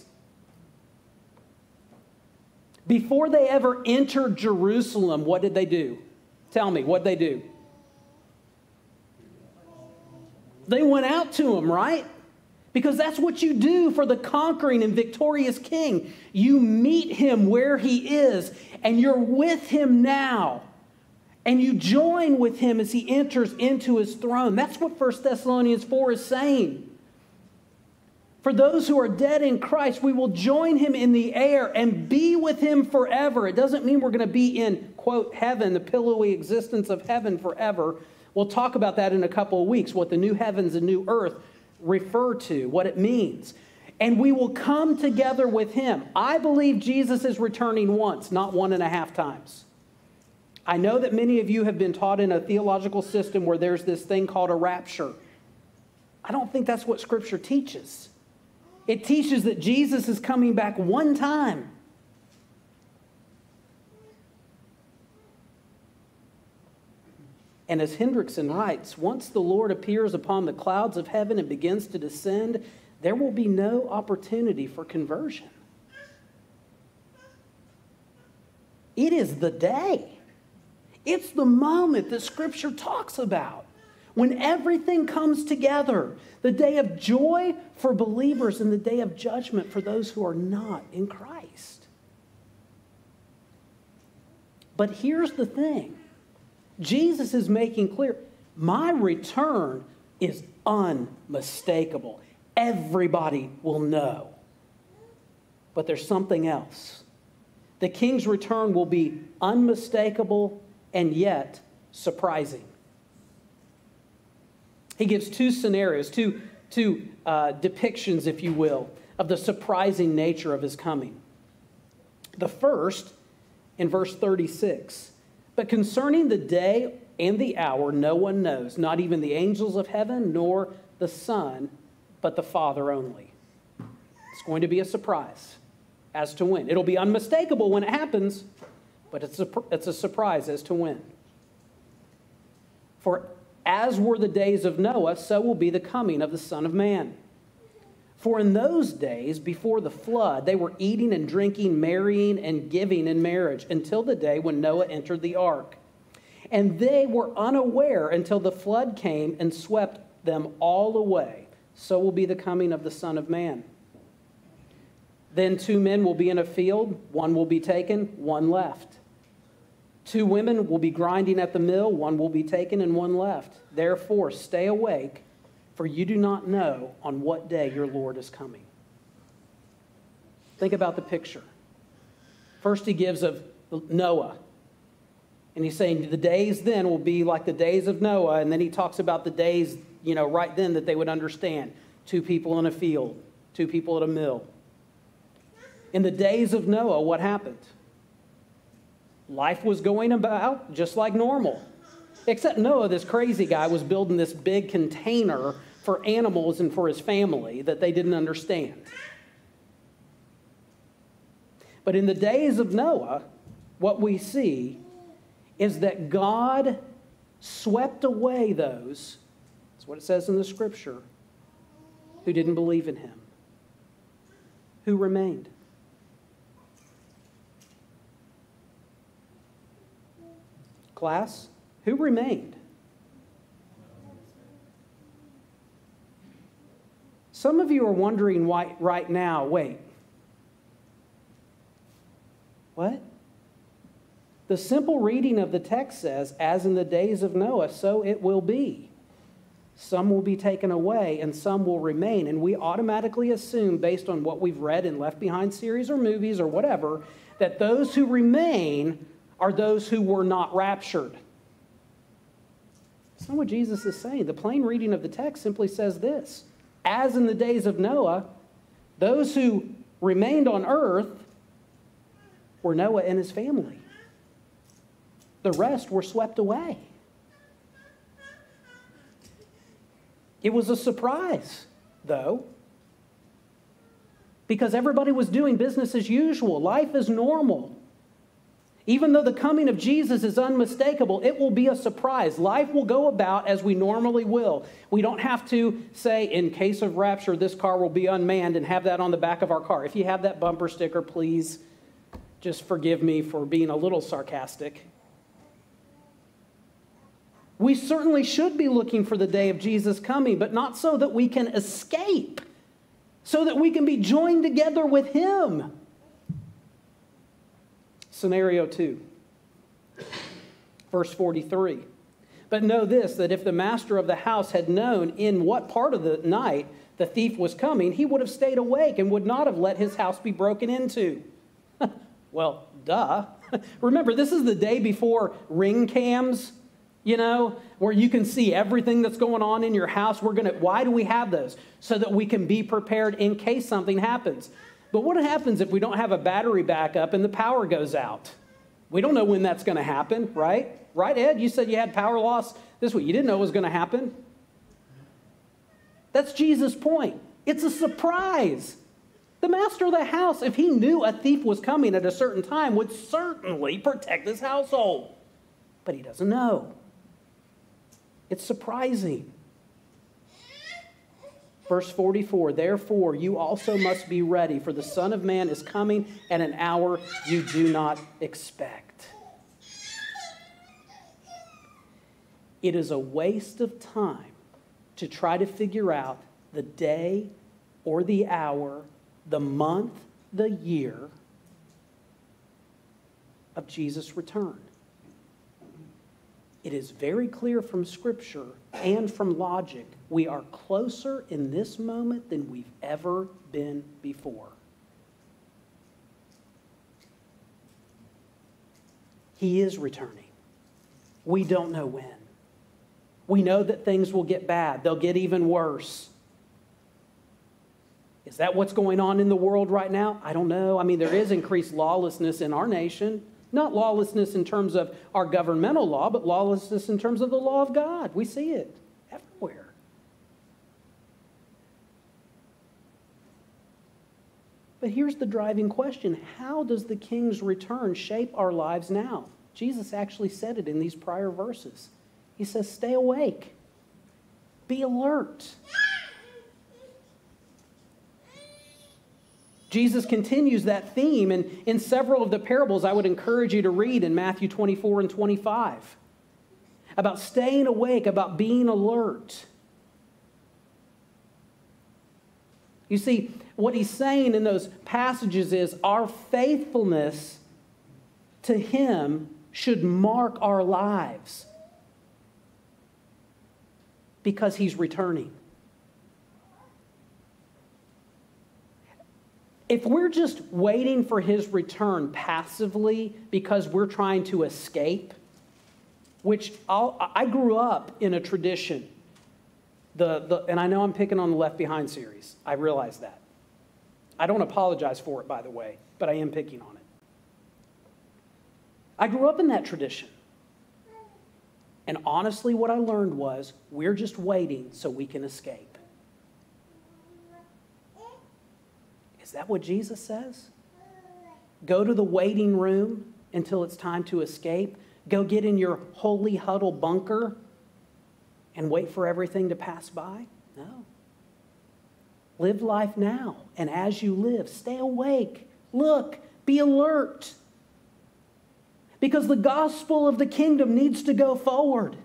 Before they ever entered Jerusalem, what did they do? Tell me, what did they do? They went out to him, right? Because that's what you do for the conquering and victorious king. You meet him where he is, and you're with him now. And you join with him as he enters into his throne. That's what First Thessalonians four is saying. For those who are dead in Christ, we will join him in the air and be with him forever. It doesn't mean we're going to be in, quote, heaven, the pillowy existence of heaven forever. We'll talk about that in a couple of weeks, what the new heavens and new earth refer to, what it means. And we will come together with him. I believe Jesus is returning once, not one and a half times. I know that many of you have been taught in a theological system where there's this thing called a rapture. I don't think that's what Scripture teaches. It teaches that Jesus is coming back one time. And as Hendrickson writes, once the Lord appears upon the clouds of heaven and begins to descend, there will be no opportunity for conversion. It is the day. It's the moment that Scripture talks about. When everything comes together, the day of joy for believers and the day of judgment for those who are not in Christ. But here's the thing. Jesus is making clear, my return is unmistakable. Everybody will know. But there's something else. The king's return will be unmistakable and yet surprising. He gives two scenarios, two, two uh, depictions, if you will, of the surprising nature of his coming. The first, in verse thirty-six, but concerning the day and the hour, no one knows, not even the angels of heaven, nor the Son, but the Father only. It's going to be a surprise as to when. It'll be unmistakable when it happens, but it's a, it's a surprise as to when. For as were the days of Noah, so will be the coming of the Son of Man. For in those days, before the flood, they were eating and drinking, marrying and giving in marriage, until the day when Noah entered the ark. And they were unaware until the flood came and swept them all away. So will be the coming of the Son of Man. Then two men will be in a field, one will be taken, one left. Two women will be grinding at the mill, one will be taken and one left. Therefore, stay awake, for you do not know on what day your Lord is coming. Think about the picture. First he gives of Noah. And he's saying the days then will be like the days of Noah. And then he talks about the days, you know, right then that they would understand. Two people in a field, two people at a mill. In the days of Noah, what happened? Life was going about just like normal. Except Noah, this crazy guy, was building this big container for animals and for his family that they didn't understand. But in the days of Noah, what we see is that God swept away those, that's what it says in the Scripture, who didn't believe in him, who remained. Class, who remained? Some of you are wondering why right now, wait. What? The simple reading of the text says, as in the days of Noah, so it will be. Some will be taken away and some will remain. And we automatically assume, based on what we've read in Left Behind series or movies or whatever, that those who remain are those who were not raptured. That's not what Jesus is saying. The plain reading of the text simply says this: as in the days of Noah, those who remained on earth were Noah and his family. The rest were swept away. It was a surprise, though, because everybody was doing business as usual. Life is normal. Even though the coming of Jesus is unmistakable, it will be a surprise. Life will go about as we normally will. We don't have to say, in case of rapture, this car will be unmanned and have that on the back of our car. If you have that bumper sticker, please just forgive me for being a little sarcastic. We certainly should be looking for the day of Jesus coming, but not so that we can escape, so that we can be joined together with him. Scenario two, verse forty-three. But know this, that if the master of the house had known in what part of the night the thief was coming, he would have stayed awake and would not have let his house be broken into. Well, duh. Remember, this is the day before ring cams, you know, where you can see everything that's going on in your house. We're going to, why do we have those? So that we can be prepared in case something happens. But what happens if we don't have a battery backup and the power goes out? We don't know when that's going to happen, right? Right, Ed? You said you had power loss this week. You didn't know it was going to happen. That's Jesus' point. It's a surprise. The master of the house, if he knew a thief was coming at a certain time, would certainly protect his household. But he doesn't know. It's surprising. Verse forty-four, therefore you also must be ready, for the Son of Man is coming at an hour you do not expect. It is a waste of time to try to figure out the day or the hour, the month, the year of Jesus' return. It is very clear from Scripture and from logic, we are closer in this moment than we've ever been before. He is returning. We don't know when. We know that things will get bad. They'll get even worse. Is that what's going on in the world right now? I don't know. I mean, there is increased lawlessness in our nation. Not lawlessness in terms of our governmental law, but lawlessness in terms of the law of God. We see it everywhere. But here's the driving question. How does the King's return shape our lives now? Jesus actually said it in these prior verses. He says, stay awake. Be alert. Jesus continues that theme, and in several of the parables I would encourage you to read in Matthew twenty-four and twenty-five about staying awake, about being alert. You see, what he's saying in those passages is our faithfulness to him should mark our lives because he's returning. If we're just waiting for his return passively because we're trying to escape, which I'll, I grew up in a tradition, the, the, and I know I'm picking on the Left Behind series. I realize that. I don't apologize for it, by the way, but I am picking on it. I grew up in that tradition. And honestly, what I learned was we're just waiting so we can escape. Is that what Jesus says? Go to the waiting room until it's time to escape. Go get in your holy huddle bunker and wait for everything to pass by? No. Live life now. And as you live, stay awake. Look, be alert. Because the gospel of the kingdom needs to go forward.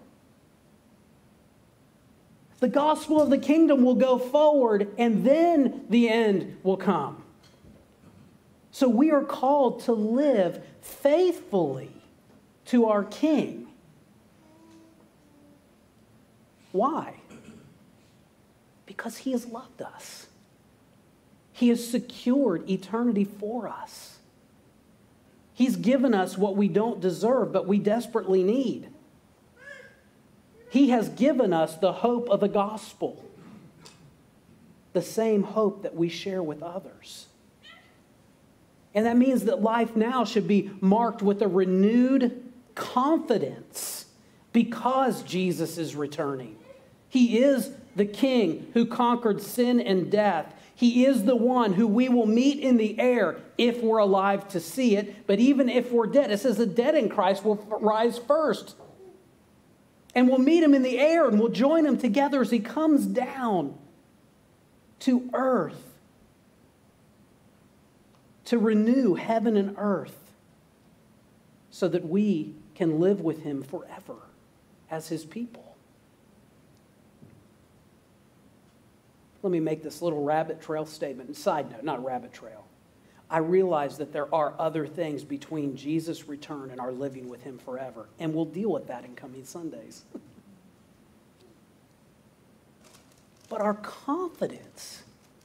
The gospel of the kingdom will go forward, and then the end will come. So we are called to live faithfully to our King. Why? Because he has loved us. He has secured eternity for us. He's given us what we don't deserve, but we desperately need. He has given us the hope of the gospel, the same hope that we share with others. And that means that life now should be marked with a renewed confidence because Jesus is returning. He is the King who conquered sin and death. He is the one who we will meet in the air if we're alive to see it. But even if we're dead, it says the dead in Christ will rise first. And we'll meet him in the air and we'll join him together as he comes down to earth to renew heaven and earth so that we can live with him forever as his people. Let me make this little rabbit trail statement. Side note, not rabbit trail. I realize that there are other things between Jesus' return and our living with him forever, and we'll deal with that in coming Sundays. But our confidence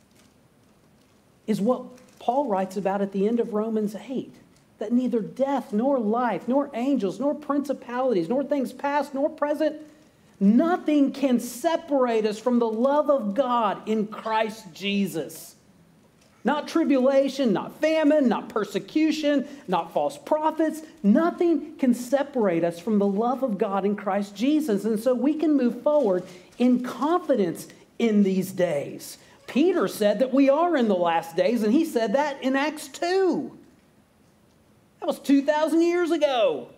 is what Paul writes about at the end of Romans eight, that neither death, nor life, nor angels, nor principalities, nor things past, nor present, nothing can separate us from the love of God in Christ Jesus. Not tribulation, not famine, not persecution, not false prophets. Nothing can separate us from the love of God in Christ Jesus. And so we can move forward in confidence in these days. Peter said that we are in the last days, and he said that in Acts two. That was two thousand years ago.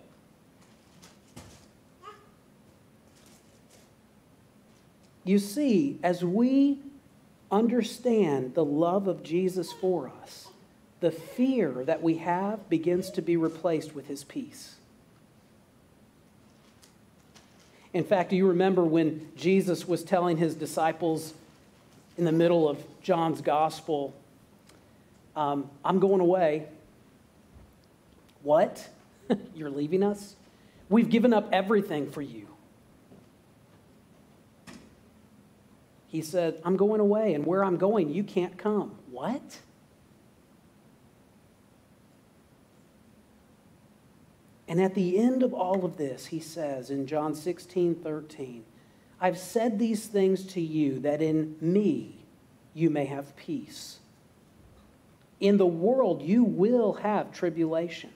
You see, as we understand the love of Jesus for us, the fear that we have begins to be replaced with his peace. In fact, do you remember when Jesus was telling his disciples in the middle of John's gospel, um, I'm going away. What? You're leaving us? We've given up everything for you. He said, I'm going away, and where I'm going, you can't come. What? And at the end of all of this, he says in John sixteen thirteen, I've said these things to you that in me you may have peace. In the world you will have tribulation.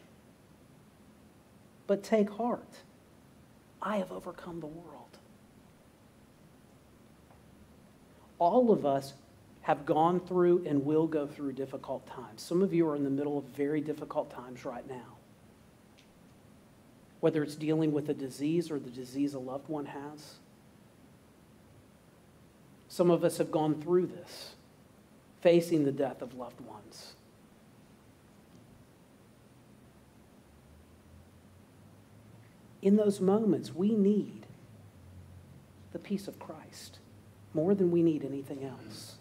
But take heart, I have overcome the world. All of us have gone through and will go through difficult times. Some of you are in the middle of very difficult times right now. Whether it's dealing with a disease or the disease a loved one has. Some of us have gone through this, facing the death of loved ones. In those moments, we need the peace of Christ more than we need anything else.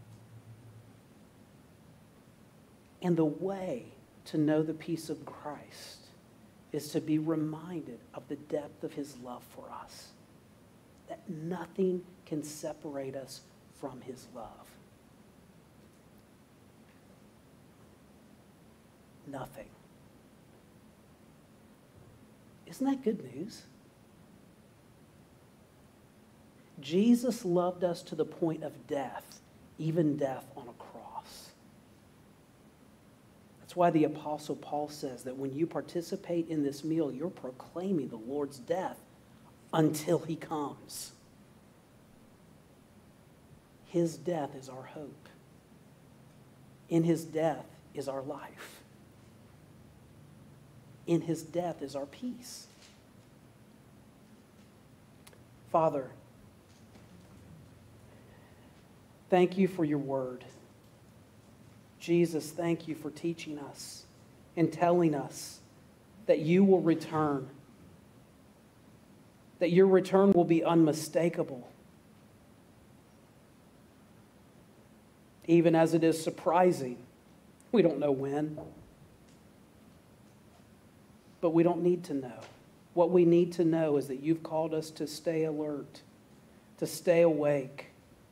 And the way to know the peace of Christ is to be reminded of the depth of his love for us, that nothing can separate us from his love. Nothing. Isn't that good news? Jesus loved us to the point of death, even death on a cross. That's why the Apostle Paul says that when you participate in this meal, you're proclaiming the Lord's death until he comes. His death is our hope. In his death is our life. In his death is our peace. Father, thank you for your word. Jesus, thank you for teaching us and telling us that you will return, that your return will be unmistakable, even as it is surprising. We don't know when, but we don't need to know. What we need to know is that you've called us to stay alert, to stay awake,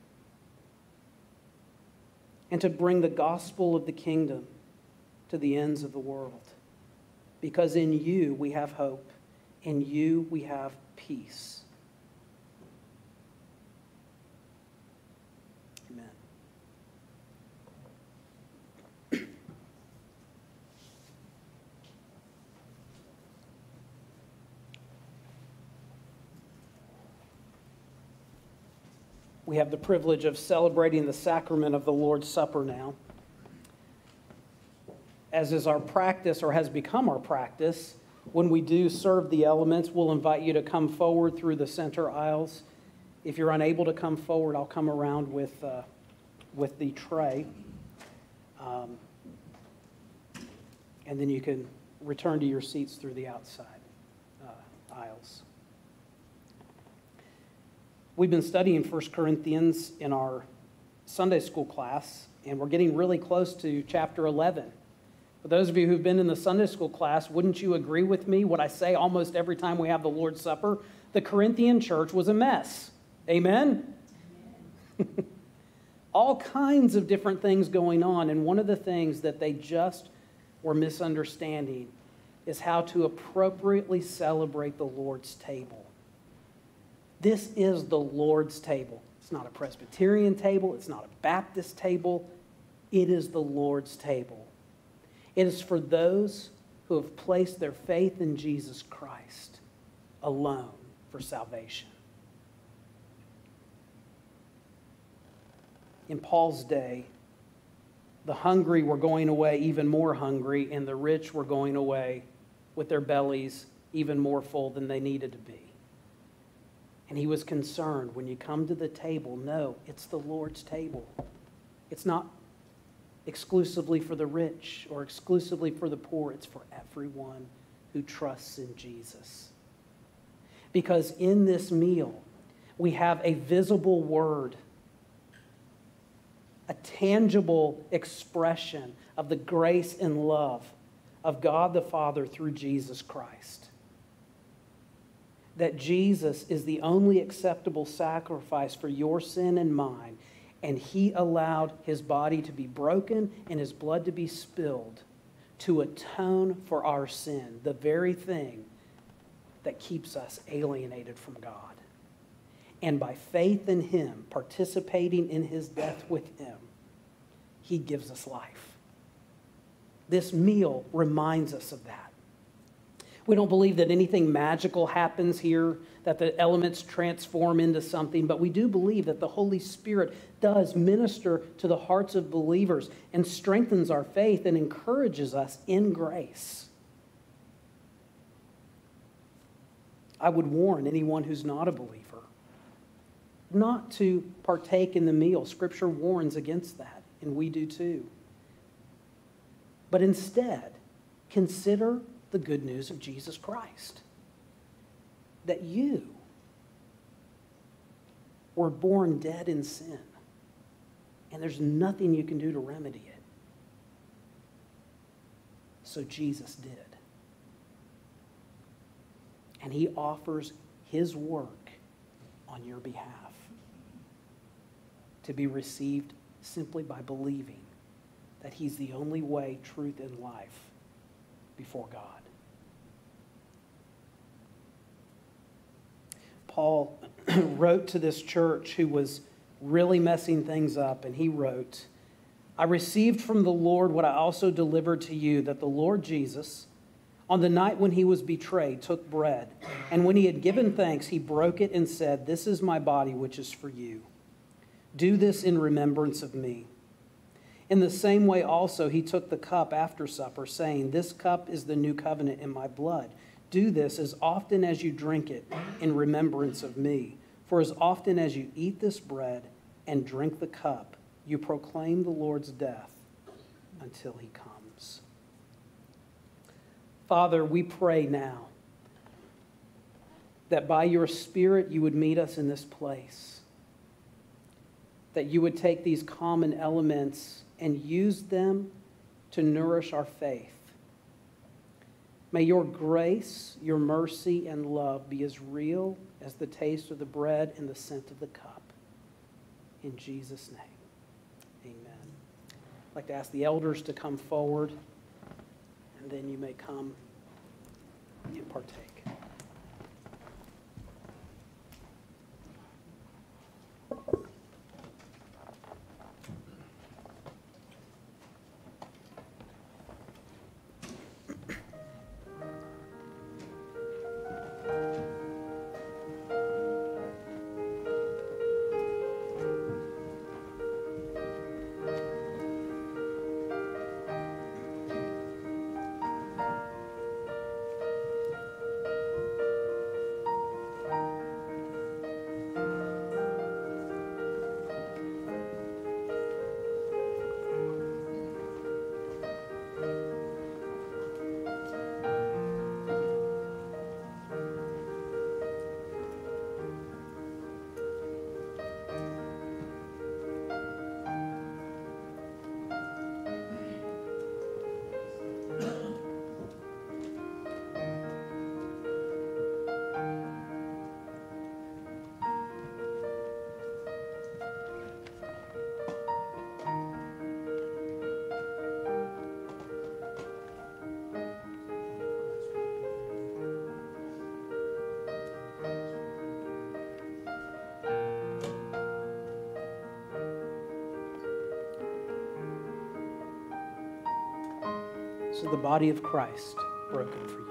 and to bring the gospel of the kingdom to the ends of the world. Because in you we have hope. In you we have peace. We have the privilege of celebrating the sacrament of the Lord's Supper now. As is our practice, or has become our practice, when we do serve the elements, we'll invite you to come forward through the center aisles. If you're unable to come forward, I'll come around with, uh, with the tray. Um, and then you can return to your seats through the outside uh, aisles. We've been studying First Corinthians in our Sunday school class, and we're getting really close to chapter eleven. For those of you who've been in the Sunday school class, wouldn't you agree with me what I say almost every time we have the Lord's Supper? The Corinthian church was a mess. Amen? Amen. All kinds of different things going on, and one of the things that they just were misunderstanding is how to appropriately celebrate the Lord's table. This is the Lord's table. It's not a Presbyterian table. It's not a Baptist table. It is the Lord's table. It is for those who have placed their faith in Jesus Christ alone for salvation. In Paul's day, the hungry were going away even more hungry, and the rich were going away with their bellies even more full than they needed to be. And he was concerned, when you come to the table, no, it's the Lord's table. It's not exclusively for the rich or exclusively for the poor. It's for everyone who trusts in Jesus. Because in this meal, we have a visible word, a tangible expression of the grace and love of God the Father through Jesus Christ. That Jesus is the only acceptable sacrifice for your sin and mine, and he allowed his body to be broken and his blood to be spilled to atone for our sin, the very thing that keeps us alienated from God. And by faith in him, participating in his death with him, he gives us life. This meal reminds us of that. We don't believe that anything magical happens here, that the elements transform into something, but we do believe that the Holy Spirit does minister to the hearts of believers and strengthens our faith and encourages us in grace. I would warn anyone who's not a believer not to partake in the meal. Scripture warns against that, and we do too. But instead, consider the good news of Jesus Christ. That you were born dead in sin, and there's nothing you can do to remedy it. So Jesus did. And he offers his work on your behalf to be received simply by believing that he's the only way, truth, and life before God. Paul wrote to this church who was really messing things up, and he wrote, I received from the Lord what I also delivered to you, that the Lord Jesus, on the night when he was betrayed, took bread, and when he had given thanks, he broke it and said, this is my body, which is for you. Do this in remembrance of me. In the same way also he took the cup after supper, saying, this cup is the new covenant in my blood. Do this as often as you drink it in remembrance of me. For as often as you eat this bread and drink the cup, you proclaim the Lord's death until he comes. Father, we pray now that by your Spirit you would meet us in this place, that you would take these common elements and use them to nourish our faith. May your grace, your mercy, and love be as real as the taste of the bread and the scent of the cup. In Jesus' name, amen. I'd like to ask the elders to come forward, and then you may come and partake. This is the body of Christ broken for you.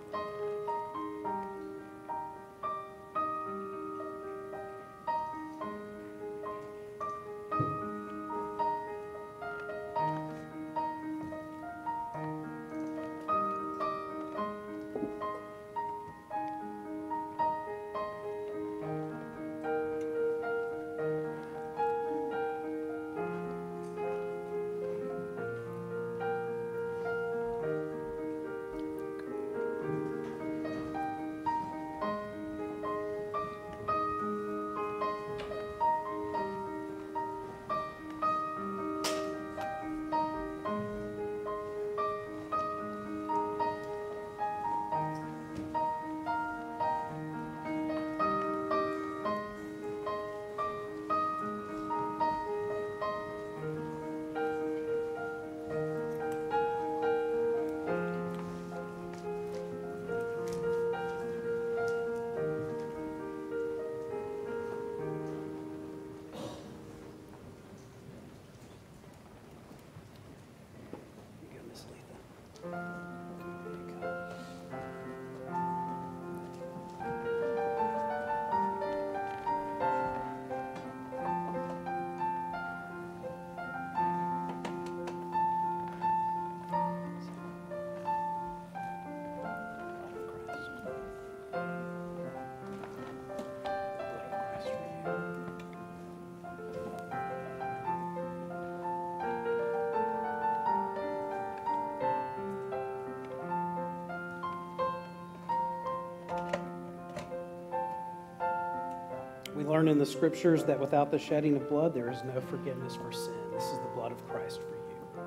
We learn in the scriptures that without the shedding of blood, there is no forgiveness for sin. This is the blood of Christ for you.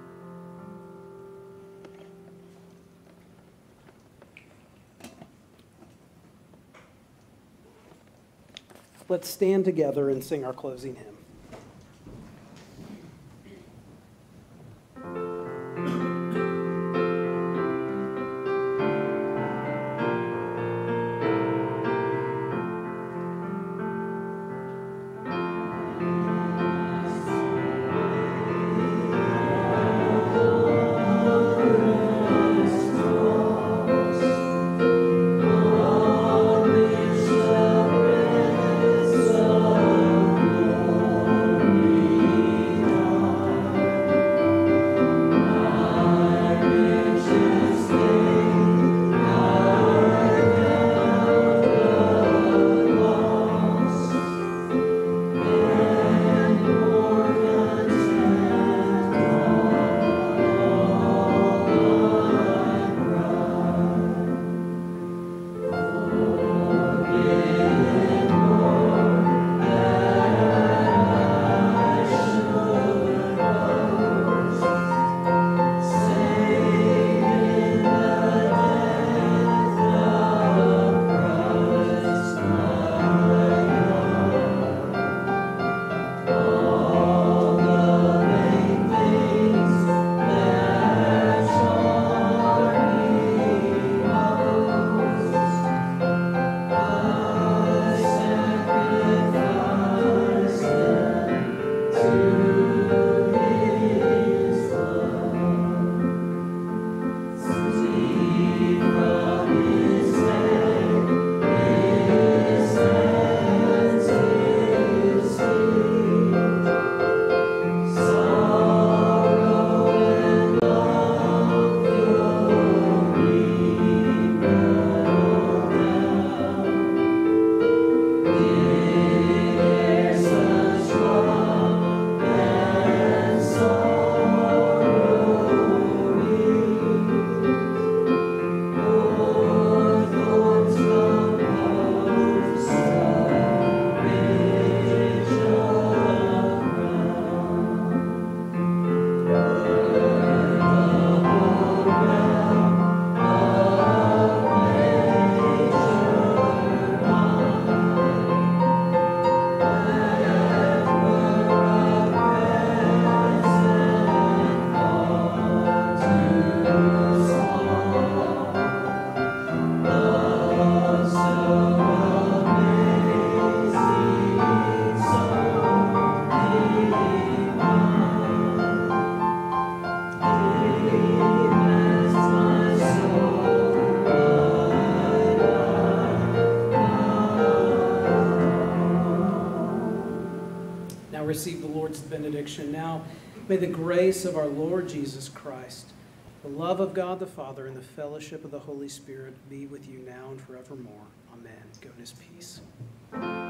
Let's stand together and sing our closing hymn. Oh benediction. Now, may the grace of our Lord Jesus Christ, the love of God the Father, and the fellowship of the Holy Spirit be with you now and forevermore. Amen. Go in his peace.